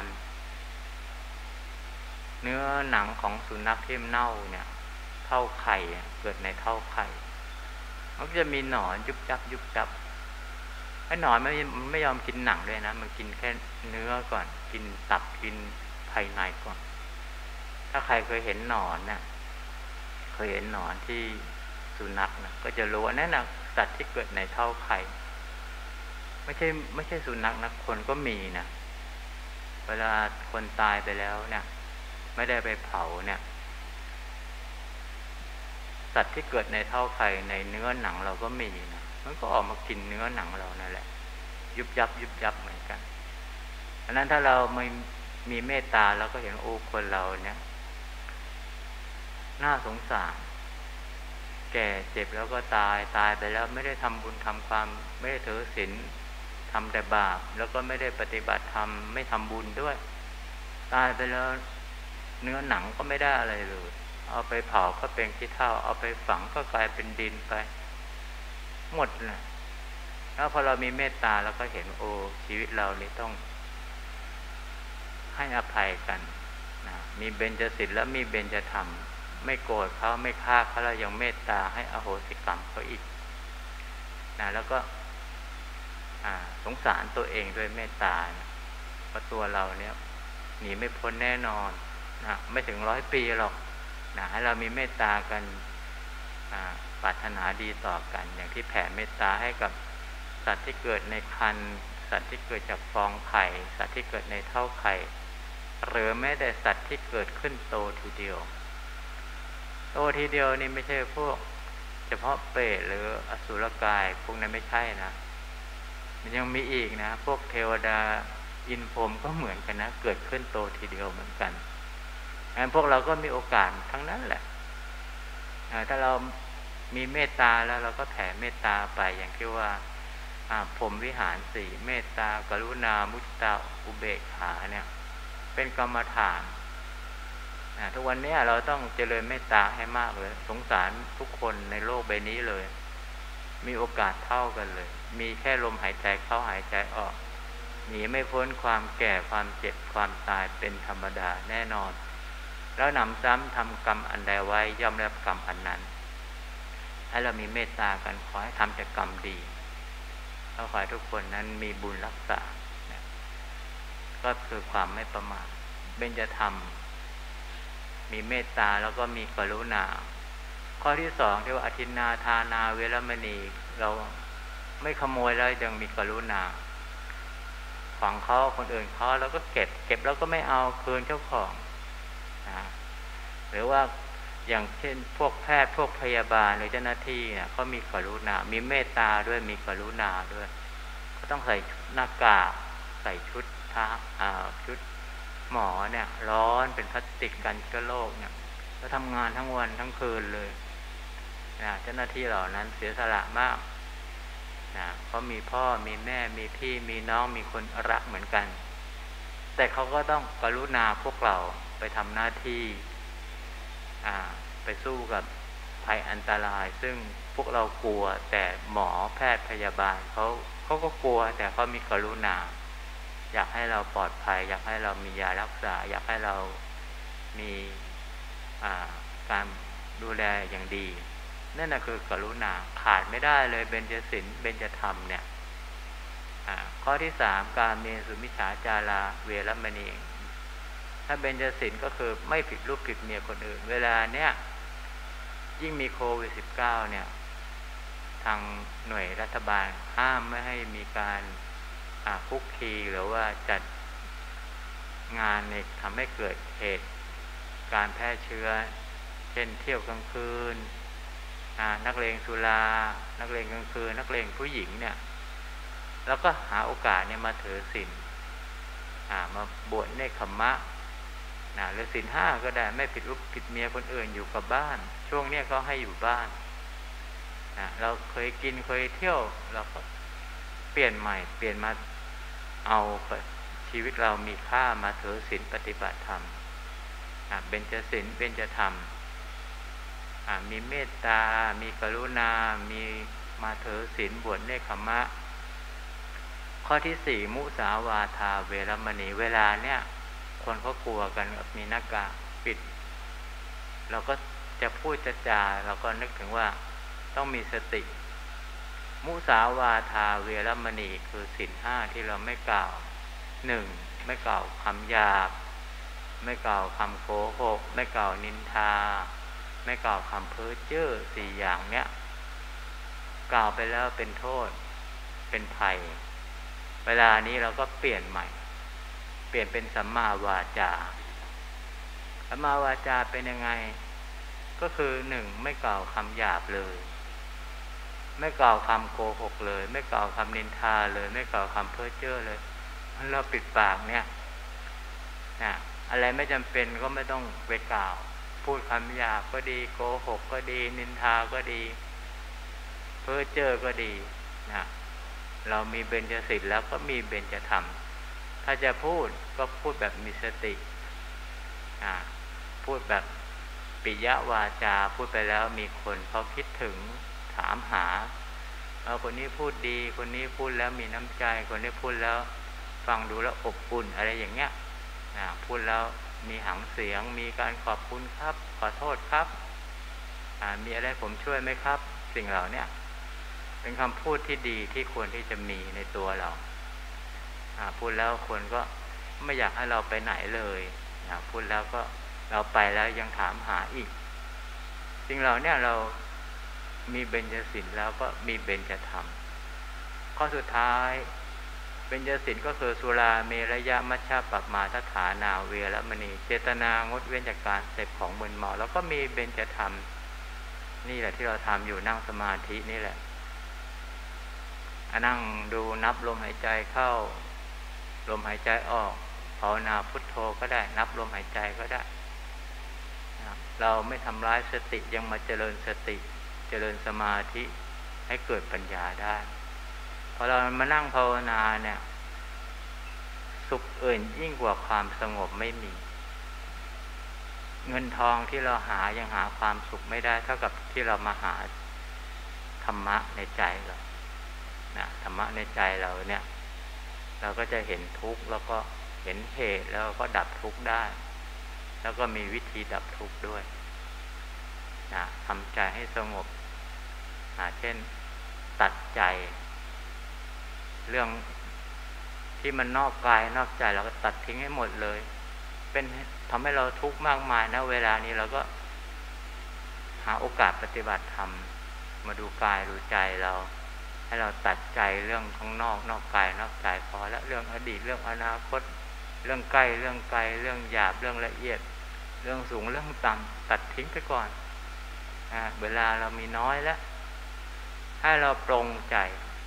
เนื้อหนังของสุนัขที่เน่าเนี่ยเท่าไข่เกิดในเท่าไข่มันก็จะมีหนอนยุบยับยุบยับไอ้หนอนมันไม่ยอมกินหนังด้วยนะมันกินแค่เนื้อก่อนกินตับกินภายในก่อนถ้าใครเคยเห็นหนอนเนี่ยเคยเห็นหนอนที่สุนัขนะก็จะรู้ว่านั่นนะสัตว์ที่เกิดในเท่าไข่ไม่ใช่สุนัขนะคนก็มีนะเวลาคนตายไปแล้วเนี่ยไม่ได้ไปเผาเนี่ยสัตว์ที่เกิดในเท่าไข่ในเนื้อหนังเราก็มีนะมันก็ออกมากินเนื้อหนังเรานั่นแหละยุบยับยุบยับเหมือนกันอันนั้นถ้าเราไม่มีเมตตาเราก็เห็นโอ้คนเราเนี่ยน่าสงสารแก่เจ็บแล้วก็ตายไปแล้วไม่ได้ทำบุญทำความไม่ได้ถือศีลทำแต่บาปแล้วก็ไม่ได้ปฏิบัติธรรมไม่ทำบุญด้วยตายไปแล้วเนื้อหนังก็ไม่ได้อะไรเลยเอาไปเผาก็เป็นขี้เถ้าเอาไปฝังก็กลายเป็นดินไปหมดนะแล้วพอเรามีเมตตาเราก็เห็นโอ้ชีวิตเรานี่ต้องให้อภัยกันนะมีเบญจศีลแล้วมีเบญจธรรมไม่โกรธเขาไม่ฆ่าเขาเรายังเมตตาให้อโหสิกรรมเขาอีกนะแล้วก็สงสารตัวเองด้วยเมตตานะเพราะตัวเราเนี่ยหนีไม่พ้นแน่นอนนะไม่ถึง100 ปีหรอกนะให้เรามีเมตตากันปรารถนาดีต่อกันอย่างที่แผ่เมตตาให้กับสัตว์ที่เกิดในครรภ์สัตว์ที่เกิดจากฟองไข่สัตว์ที่เกิดในเท่าไข่หรือแม้แต่สัตว์ที่เกิดขึ้นโตทีเดียวโตทีเดียวนี่ไม่ใช่พวกเฉพาะเปรตหรืออสุรกายพวกนั้นไม่ใช่นะมันยังมีอีกนะพวกเทวดาอินพรหมก็เหมือนกันนะเกิดขึ้นโตทีเดียวเหมือนกันงั้นพวกเราก็มีโอกาสทั้งนั้นแหละถ้าเรามีเมตตาแล้วเราก็แผ่เมตตาไปอย่างที่ว่าพรหมวิหาร 4เมตตากรุณามุทิตาอุเบกขาเนี่ยเป็นกรรมฐานทุกวันนี้เราต้องเจริญเมตตาให้มากเลยสงสารทุกคนในโลกใบนี้เลย มีโอกาสเท่ากันเลยมีแค่ลมหายใจเข้าหายใจออกหนีไม่พ้นความแก่ความเจ็บความตายเป็นธรรมดาแน่นอนแล้วนำซ้ำทำกรรมอันใดไว้ย่อมได้รับกรรมอันนั้นให้เรามีเมตตากันขอให้ทำแต่กรรมดีขอให้ทุกคนนั้นมีบุญรักษาก็คือความไม่ประมาทเบญจธรรมมีเมตตาแล้วก็มีกรุณาข้อที่สองที่ว่าอทินนาทานาเวรมณีเราไม่ขโมยแล้วยังมีกรุณาของเขาคนอื่นเขาแล้วก็เก็บแล้วก็ไม่เอาคืนเจ้าของนะหรือว่าอย่างเช่นพวกแพทย์พวกพยาบาลหรือเจ้าหน้าที่เนี่ยเขามีกรุณามีเมตตาด้วยมีกรุณาด้วยก็ต้องใส่หน้ากากใส่ชุดชุดหมอเนี่ยร้อนเป็นพลาสติกกันเชื้อโรคเนี่ยแล้วทำงานทั้งวันทั้งคืนเลยนะเจ้าหน้าที่เหล่านั้นเสียสละมากนะเขามีพ่อมีแม่มีพี่มีน้องมีคนรักเหมือนกันแต่เขาก็ต้องกรุณาพวกเราไปทำหน้าที่ไปสู้กับภัยอันตรายซึ่งพวกเรากลัวแต่หมอแพทย์พยาบาลเขาก็กลัวแต่เขามีกรุณาอยากให้เราปลอดภัยอยากให้เรามียารักษาอยากให้เรามีการดูแลอย่างดีนั่นน่ะคือกรุณาขาดไม่ได้เลยเบญจศีลเบญจธรรมเนี่ยข้อที่สามการเมสุมิจฉาจาราเวรมณีถ้าเบญจศีลก็คือไม่ผิดลูกผิดเมียคนอื่นเวลาเนี้ยยิ่งมีโควิด -19 เนี่ยทางหน่วยรัฐบาลห้ามไม่ให้มีการคุกคีหรือว่าจัดงานในทำให้เกิดเหตุการแพร่เชื้อเช่นเที่ยวกลางคืนนักเลงสุรานักเลงกลางคืนนักเลงผู้หญิงเนี่ยแล้วก็หาโอกาสเนี่ยมาถือศีลมาบวชเนกขัมมะหรือศีล5ก็ได้ไม่ผิดลูกผิดเมียคนอื่นอยู่กับบ้านช่วงเนี้ยก็ให้อยู่บ้านเราเคยกินเคยเที่ยวเราก็เปลี่ยนใหม่เปลี่ยนมาเอาชีวิตเรามีค่ามาถือศีลปฏิบัติธรรมเบญจศีลเบญจธรรมมีเมตตามีกรุณามีมาถือศีลบวชเนกขัมมะข้อที่สี่มุสาวาทาเวรมณีเวลาเนี้ยคนเขากลัวกันมีหน้ากากปิดเราก็จะพูดจะจาเราก็นึกถึงว่าต้องมีสติมุสาวาทาเวรมณีคือศีล5ที่เราไม่กล่าว1ไม่กล่าวคำหยาบไม่กล่าวคำโกหกไม่กล่าวนินทาไม่กล่าวคำเพ้อเจ้อ4อย่างเนี้ยกล่าวไปแล้วเป็นโทษเป็นภัยเวลานี้เราก็เปลี่ยนใหม่เปลี่ยนเป็นสัมมาวาจาสัมมาวาจาเป็นยังไงก็คือ1ไม่กล่าวคำหยาบเลยไม่กล่าวคำโกหกเลยไม่กล่าวคำนินทาเลยไม่กล่าวคำเพ้อเจ้อเลยเราปิดปากเนี่ยอะไรไม่จำเป็นก็ไม่ต้องไปกล่าวพูดคำหยาบก็ดีโกหกก็ดีนินทาก็ดีเพ้อเจ้อก็ดีเรามีเบญจศีลแล้วก็มีเบญจธรรมถ้าจะพูดก็พูดแบบมีสติพูดแบบปิยวาจาพูดไปแล้วมีคนเขาคิดถึงถามหาคนนี้พูดดีคนนี้พูดแล้วมีน้ำใจคนนี้พูดแล้วฟังดูแล้วอบอุ่นอะไรอย่างเงี้ยพูดแล้วมีหางเสียงมีการขอบคุณครับขอโทษครับมีอะไรผมช่วยไหมครับสิ่งเหล่านี้เป็นคำพูดที่ดีที่ควรที่จะมีในตัวเราพูดแล้วคนก็ไม่อยากให้เราไปไหนเลยพูดแล้วก็เราไปแล้วยังถามหาอีกสิ่งเหล่านี้เรามีเบญจศีลแล้วก็มีเบญจธรรมข้อสุดท้ายเบญจศีลก็คือสุราเมรยะมัชฌะปัปมาทฐานาเวรมณีเจตนางดเว้นจากการเสพของมึนเมาแล้วก็มีเบญจธรรมนี่แหละที่เราทำอยู่นั่งสมาธินี่แหละนั่งดูนับลมหายใจเข้าลมหายใจออกภาวนาพุทโธก็ได้นับลมหายใจก็ได้เราไม่ทำร้ายสติยังมาเจริญสติเจริญสมาธิให้เกิดปัญญาได้พอเรามานั่งภาวนาเนี่ยสุขอื่นยิ่งกว่าความสงบไม่มีเงินทองที่เราหายังหาความสุขไม่ได้เท่ากับที่เรามาหาธรรมะในใจเราธรรมะในใจเราเนี่ยเราก็จะเห็นทุกข์แล้วก็เห็นเหตุแล้วก็ดับทุกข์ได้แล้วก็มีวิธีดับทุกข์ด้วยนะทำใจให้สงบเช่นตัดใจเรื่องที่มันนอกกายนอกใจเราก็ตัดทิ้งให้หมดเลยเป็นทำให้เราทุกข์มากมายนะเวลานี้เราก็หาโอกาสปฏิบัติธรรมมาดูกายดูใจเราให้เราตัดใจเรื่องข้างนอกกายนอกใจพอแล้วเรื่องอดีตเรื่องอนาคตเรื่องใกล้เรื่องไกลเรื่องหยาบเรื่องละเอียดเรื่องสูงเรื่องต่ำตัดทิ้งไปก่อนเวลาเรามีน้อยแล้วให้เราปรงใจ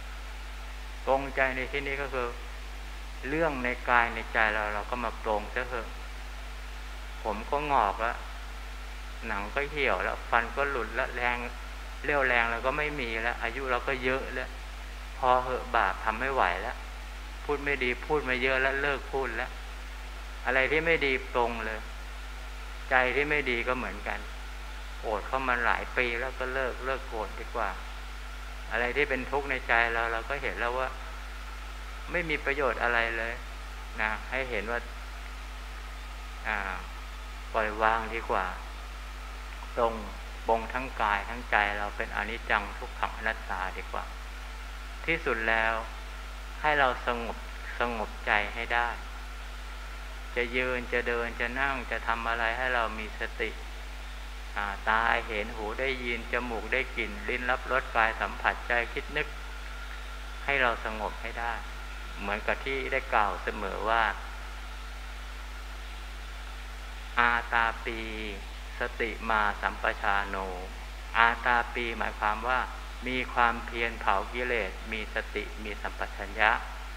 ในที่นี้ก็คือเรื่องในกายในใจเราก็มาปรงซะเถอะผมก็งอกแล้วหนังก็เหี่ยวแล้วฟันก็หลุดแล้วเรี่ยวแรงเราก็ไม่มีแล้วอายุเราก็เยอะแล้วพอเหอะบาปทำไม่ไหวแล้วพูดไม่ดีพูดมาเยอะแล้วเลิกพูดแล้วอะไรที่ไม่ดีปรงเลยใจที่ไม่ดีก็เหมือนกันโกรธเข้ามาหลายปีแล้วก็เลิกโกรธดีกว่าอะไรที่เป็นทุกข์ในใจเราก็เห็นแล้วว่าไม่มีประโยชน์อะไรเลยนะให้เห็นว่าปล่อยวางดีกว่าตรงปรงทั้งกายทั้งใจเราเป็นอนิจจังทุกขังอนัตตาดีกว่าที่สุดแล้วให้เราสงบใจให้ได้จะยืนจะเดินจะนั่งจะทำอะไรให้เรามีสติตาเห็นหูได้ยินจมูกได้กลิ่นลิ้นรับรสกายสัมผัสใจคิดนึกให้เราสงบให้ได้เหมือนกับที่ได้กล่าวเสมอว่าอาตาปีสติมาสัมปชาโนอาตาปีหมายความว่ามีความเพียรเผากิเลสมีสติมีสัมปชัญญะ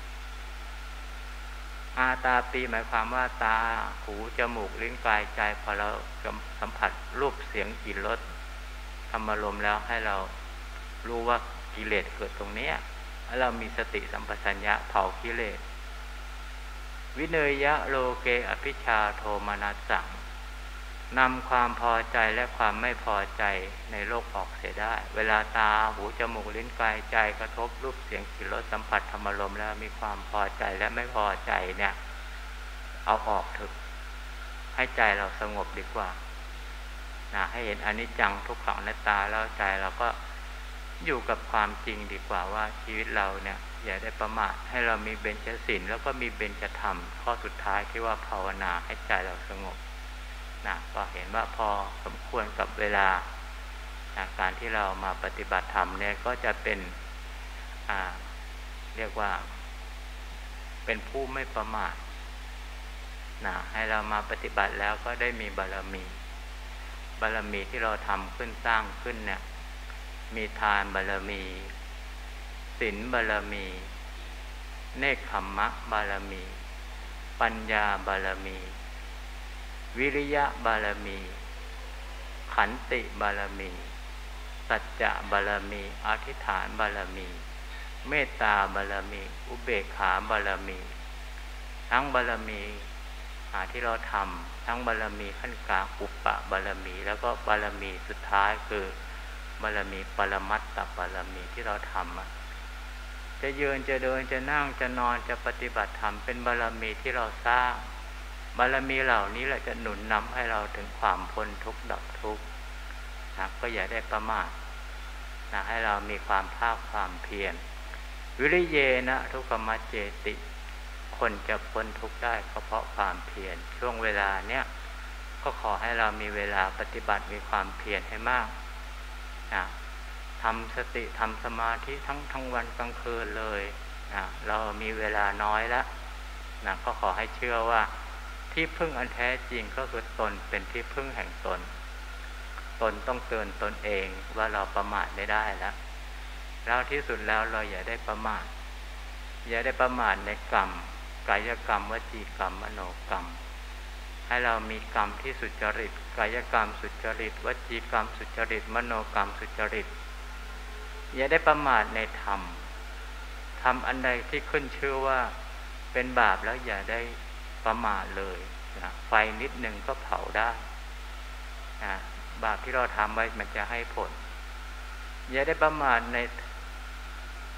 อาตาปีหมายความว่าตาหูจมูกลิ้นกายใจพอเราสัมผัสรูปเสียงกลิ่นรสธรรมารมณ์แล้วให้เรารู้ว่ากิเลสเกิดตรงนี้แล้วเรามีสติสัมปชัญญะเผากิเลสวิเนยยะโลเกอภิชาโทมนัสสังนำความพอใจและความไม่พอใจในโลกออกเสียได้เวลาตาหูจมูกลิ้นกายใจกระทบรูปเสียงกลิ่นรสสัมผัสธรรมารมณ์แล้วมีความพอใจและไม่พอใจเนี่ยเอาออกเถอะให้ใจเราสงบดีกว่าให้เห็นอนิจจังทุกขังอนัตตาแล้วใจเราก็อยู่กับความจริงดีกว่าว่าชีวิตเราเนี่ยอย่าได้ประมาทให้เรามีเบญจศีลแล้วก็มีเบญจธรรมข้อสุดท้ายที่ว่าภาวนาให้ใจเราสงบก็เห็นว่าพอสมควรกับเวลาการที่เรามาปฏิบัติธรรมเนี่ยก็จะเป็นเรียกว่าเป็นผู้ไม่ประมาทให้เรามาปฏิบัติแล้วก็ได้มีบารมีที่เราทำขึ้นสร้างขึ้นเนี่ยมีทานบารมีศีลบารมีเนกขัมมะบารมีปัญญาบารมีวิริยะบารมีขันติบารมีสัจจะบารมีอธิษฐานบารมีเมตตาบารมีอุเบกขาบารมีทั้งบารมีที่เราทำทั้งบารมีขั้นกลางอุปบารมีแล้วก็บารมีสุดท้ายคือบารมีปรมัตถบารมีที่เราทำจะยืนจะเดินจะนั่งจะนอนจะปฏิบัติธรรมเป็นบารมีที่เราสร้างบารมีเหล่านี้แหละจะหนุนนำให้เราถึงความพ้นทุกข์ดับทุกข์ก็อย่าได้ประมาทให้เรามีความภาคความเพียรวิริเยนะทุกขมัจเจติคนจะพ้นทุกข์ได้ก็เพราะความเพียรช่วงเวลาเนี้ยก็ขอให้เรามีเวลาปฏิบัติมีความเพียรให้มากทำสติทำสมาธิทั้งวันกลางคืนเลยเรามีเวลาน้อยแล้วก็ขอให้เชื่อว่าที่พึ่งอันแท้จริงก็คือตนเป็นที่พึ่งแห่งตนต้องเตือนตนเองว่าเราประมาทไม่ได้แล้วที่สุดแล้วเราอย่าได้ประมาทในกรรมกายกรรมวจีกรรมมโนกรรมให้เรามีกรรมที่สุจริตกายกรรมสุจริตวจีกรรมสุจริตมโนกรรมสุจริตอย่าได้ประมาทในธรรมอันใดที่ขึ้นชื่อว่าเป็นบาปแล้วอย่าได้ประมาทเลยไฟนิดหนึ่งก็เผาได้บาปที่เราทำไว้มันจะให้ผลอย่าได้ประมาทใน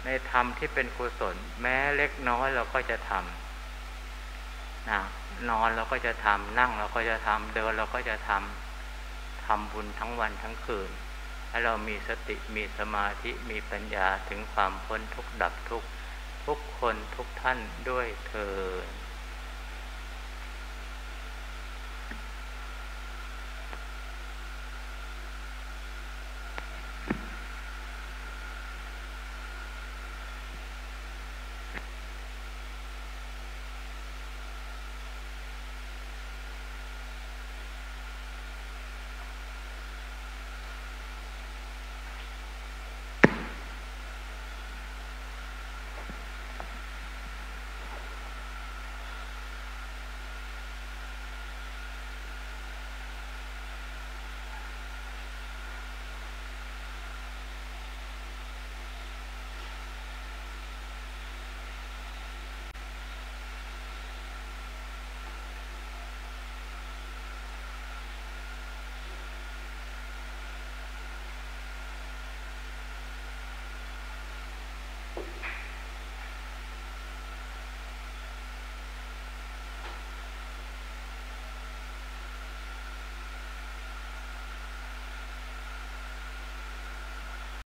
ในธรรมที่เป็นกุศลแม้เล็กน้อยเราก็จะทำนะนอนเราก็จะทำนั่งเราก็จะทำเดินเราก็จะทำบุญทั้งวันทั้งคืนให้เรามีสติมีสมาธิมีปัญญาถึงความพ้นทุกข์ดับทุกข์ทุกคนทุกท่านด้วยเทอญ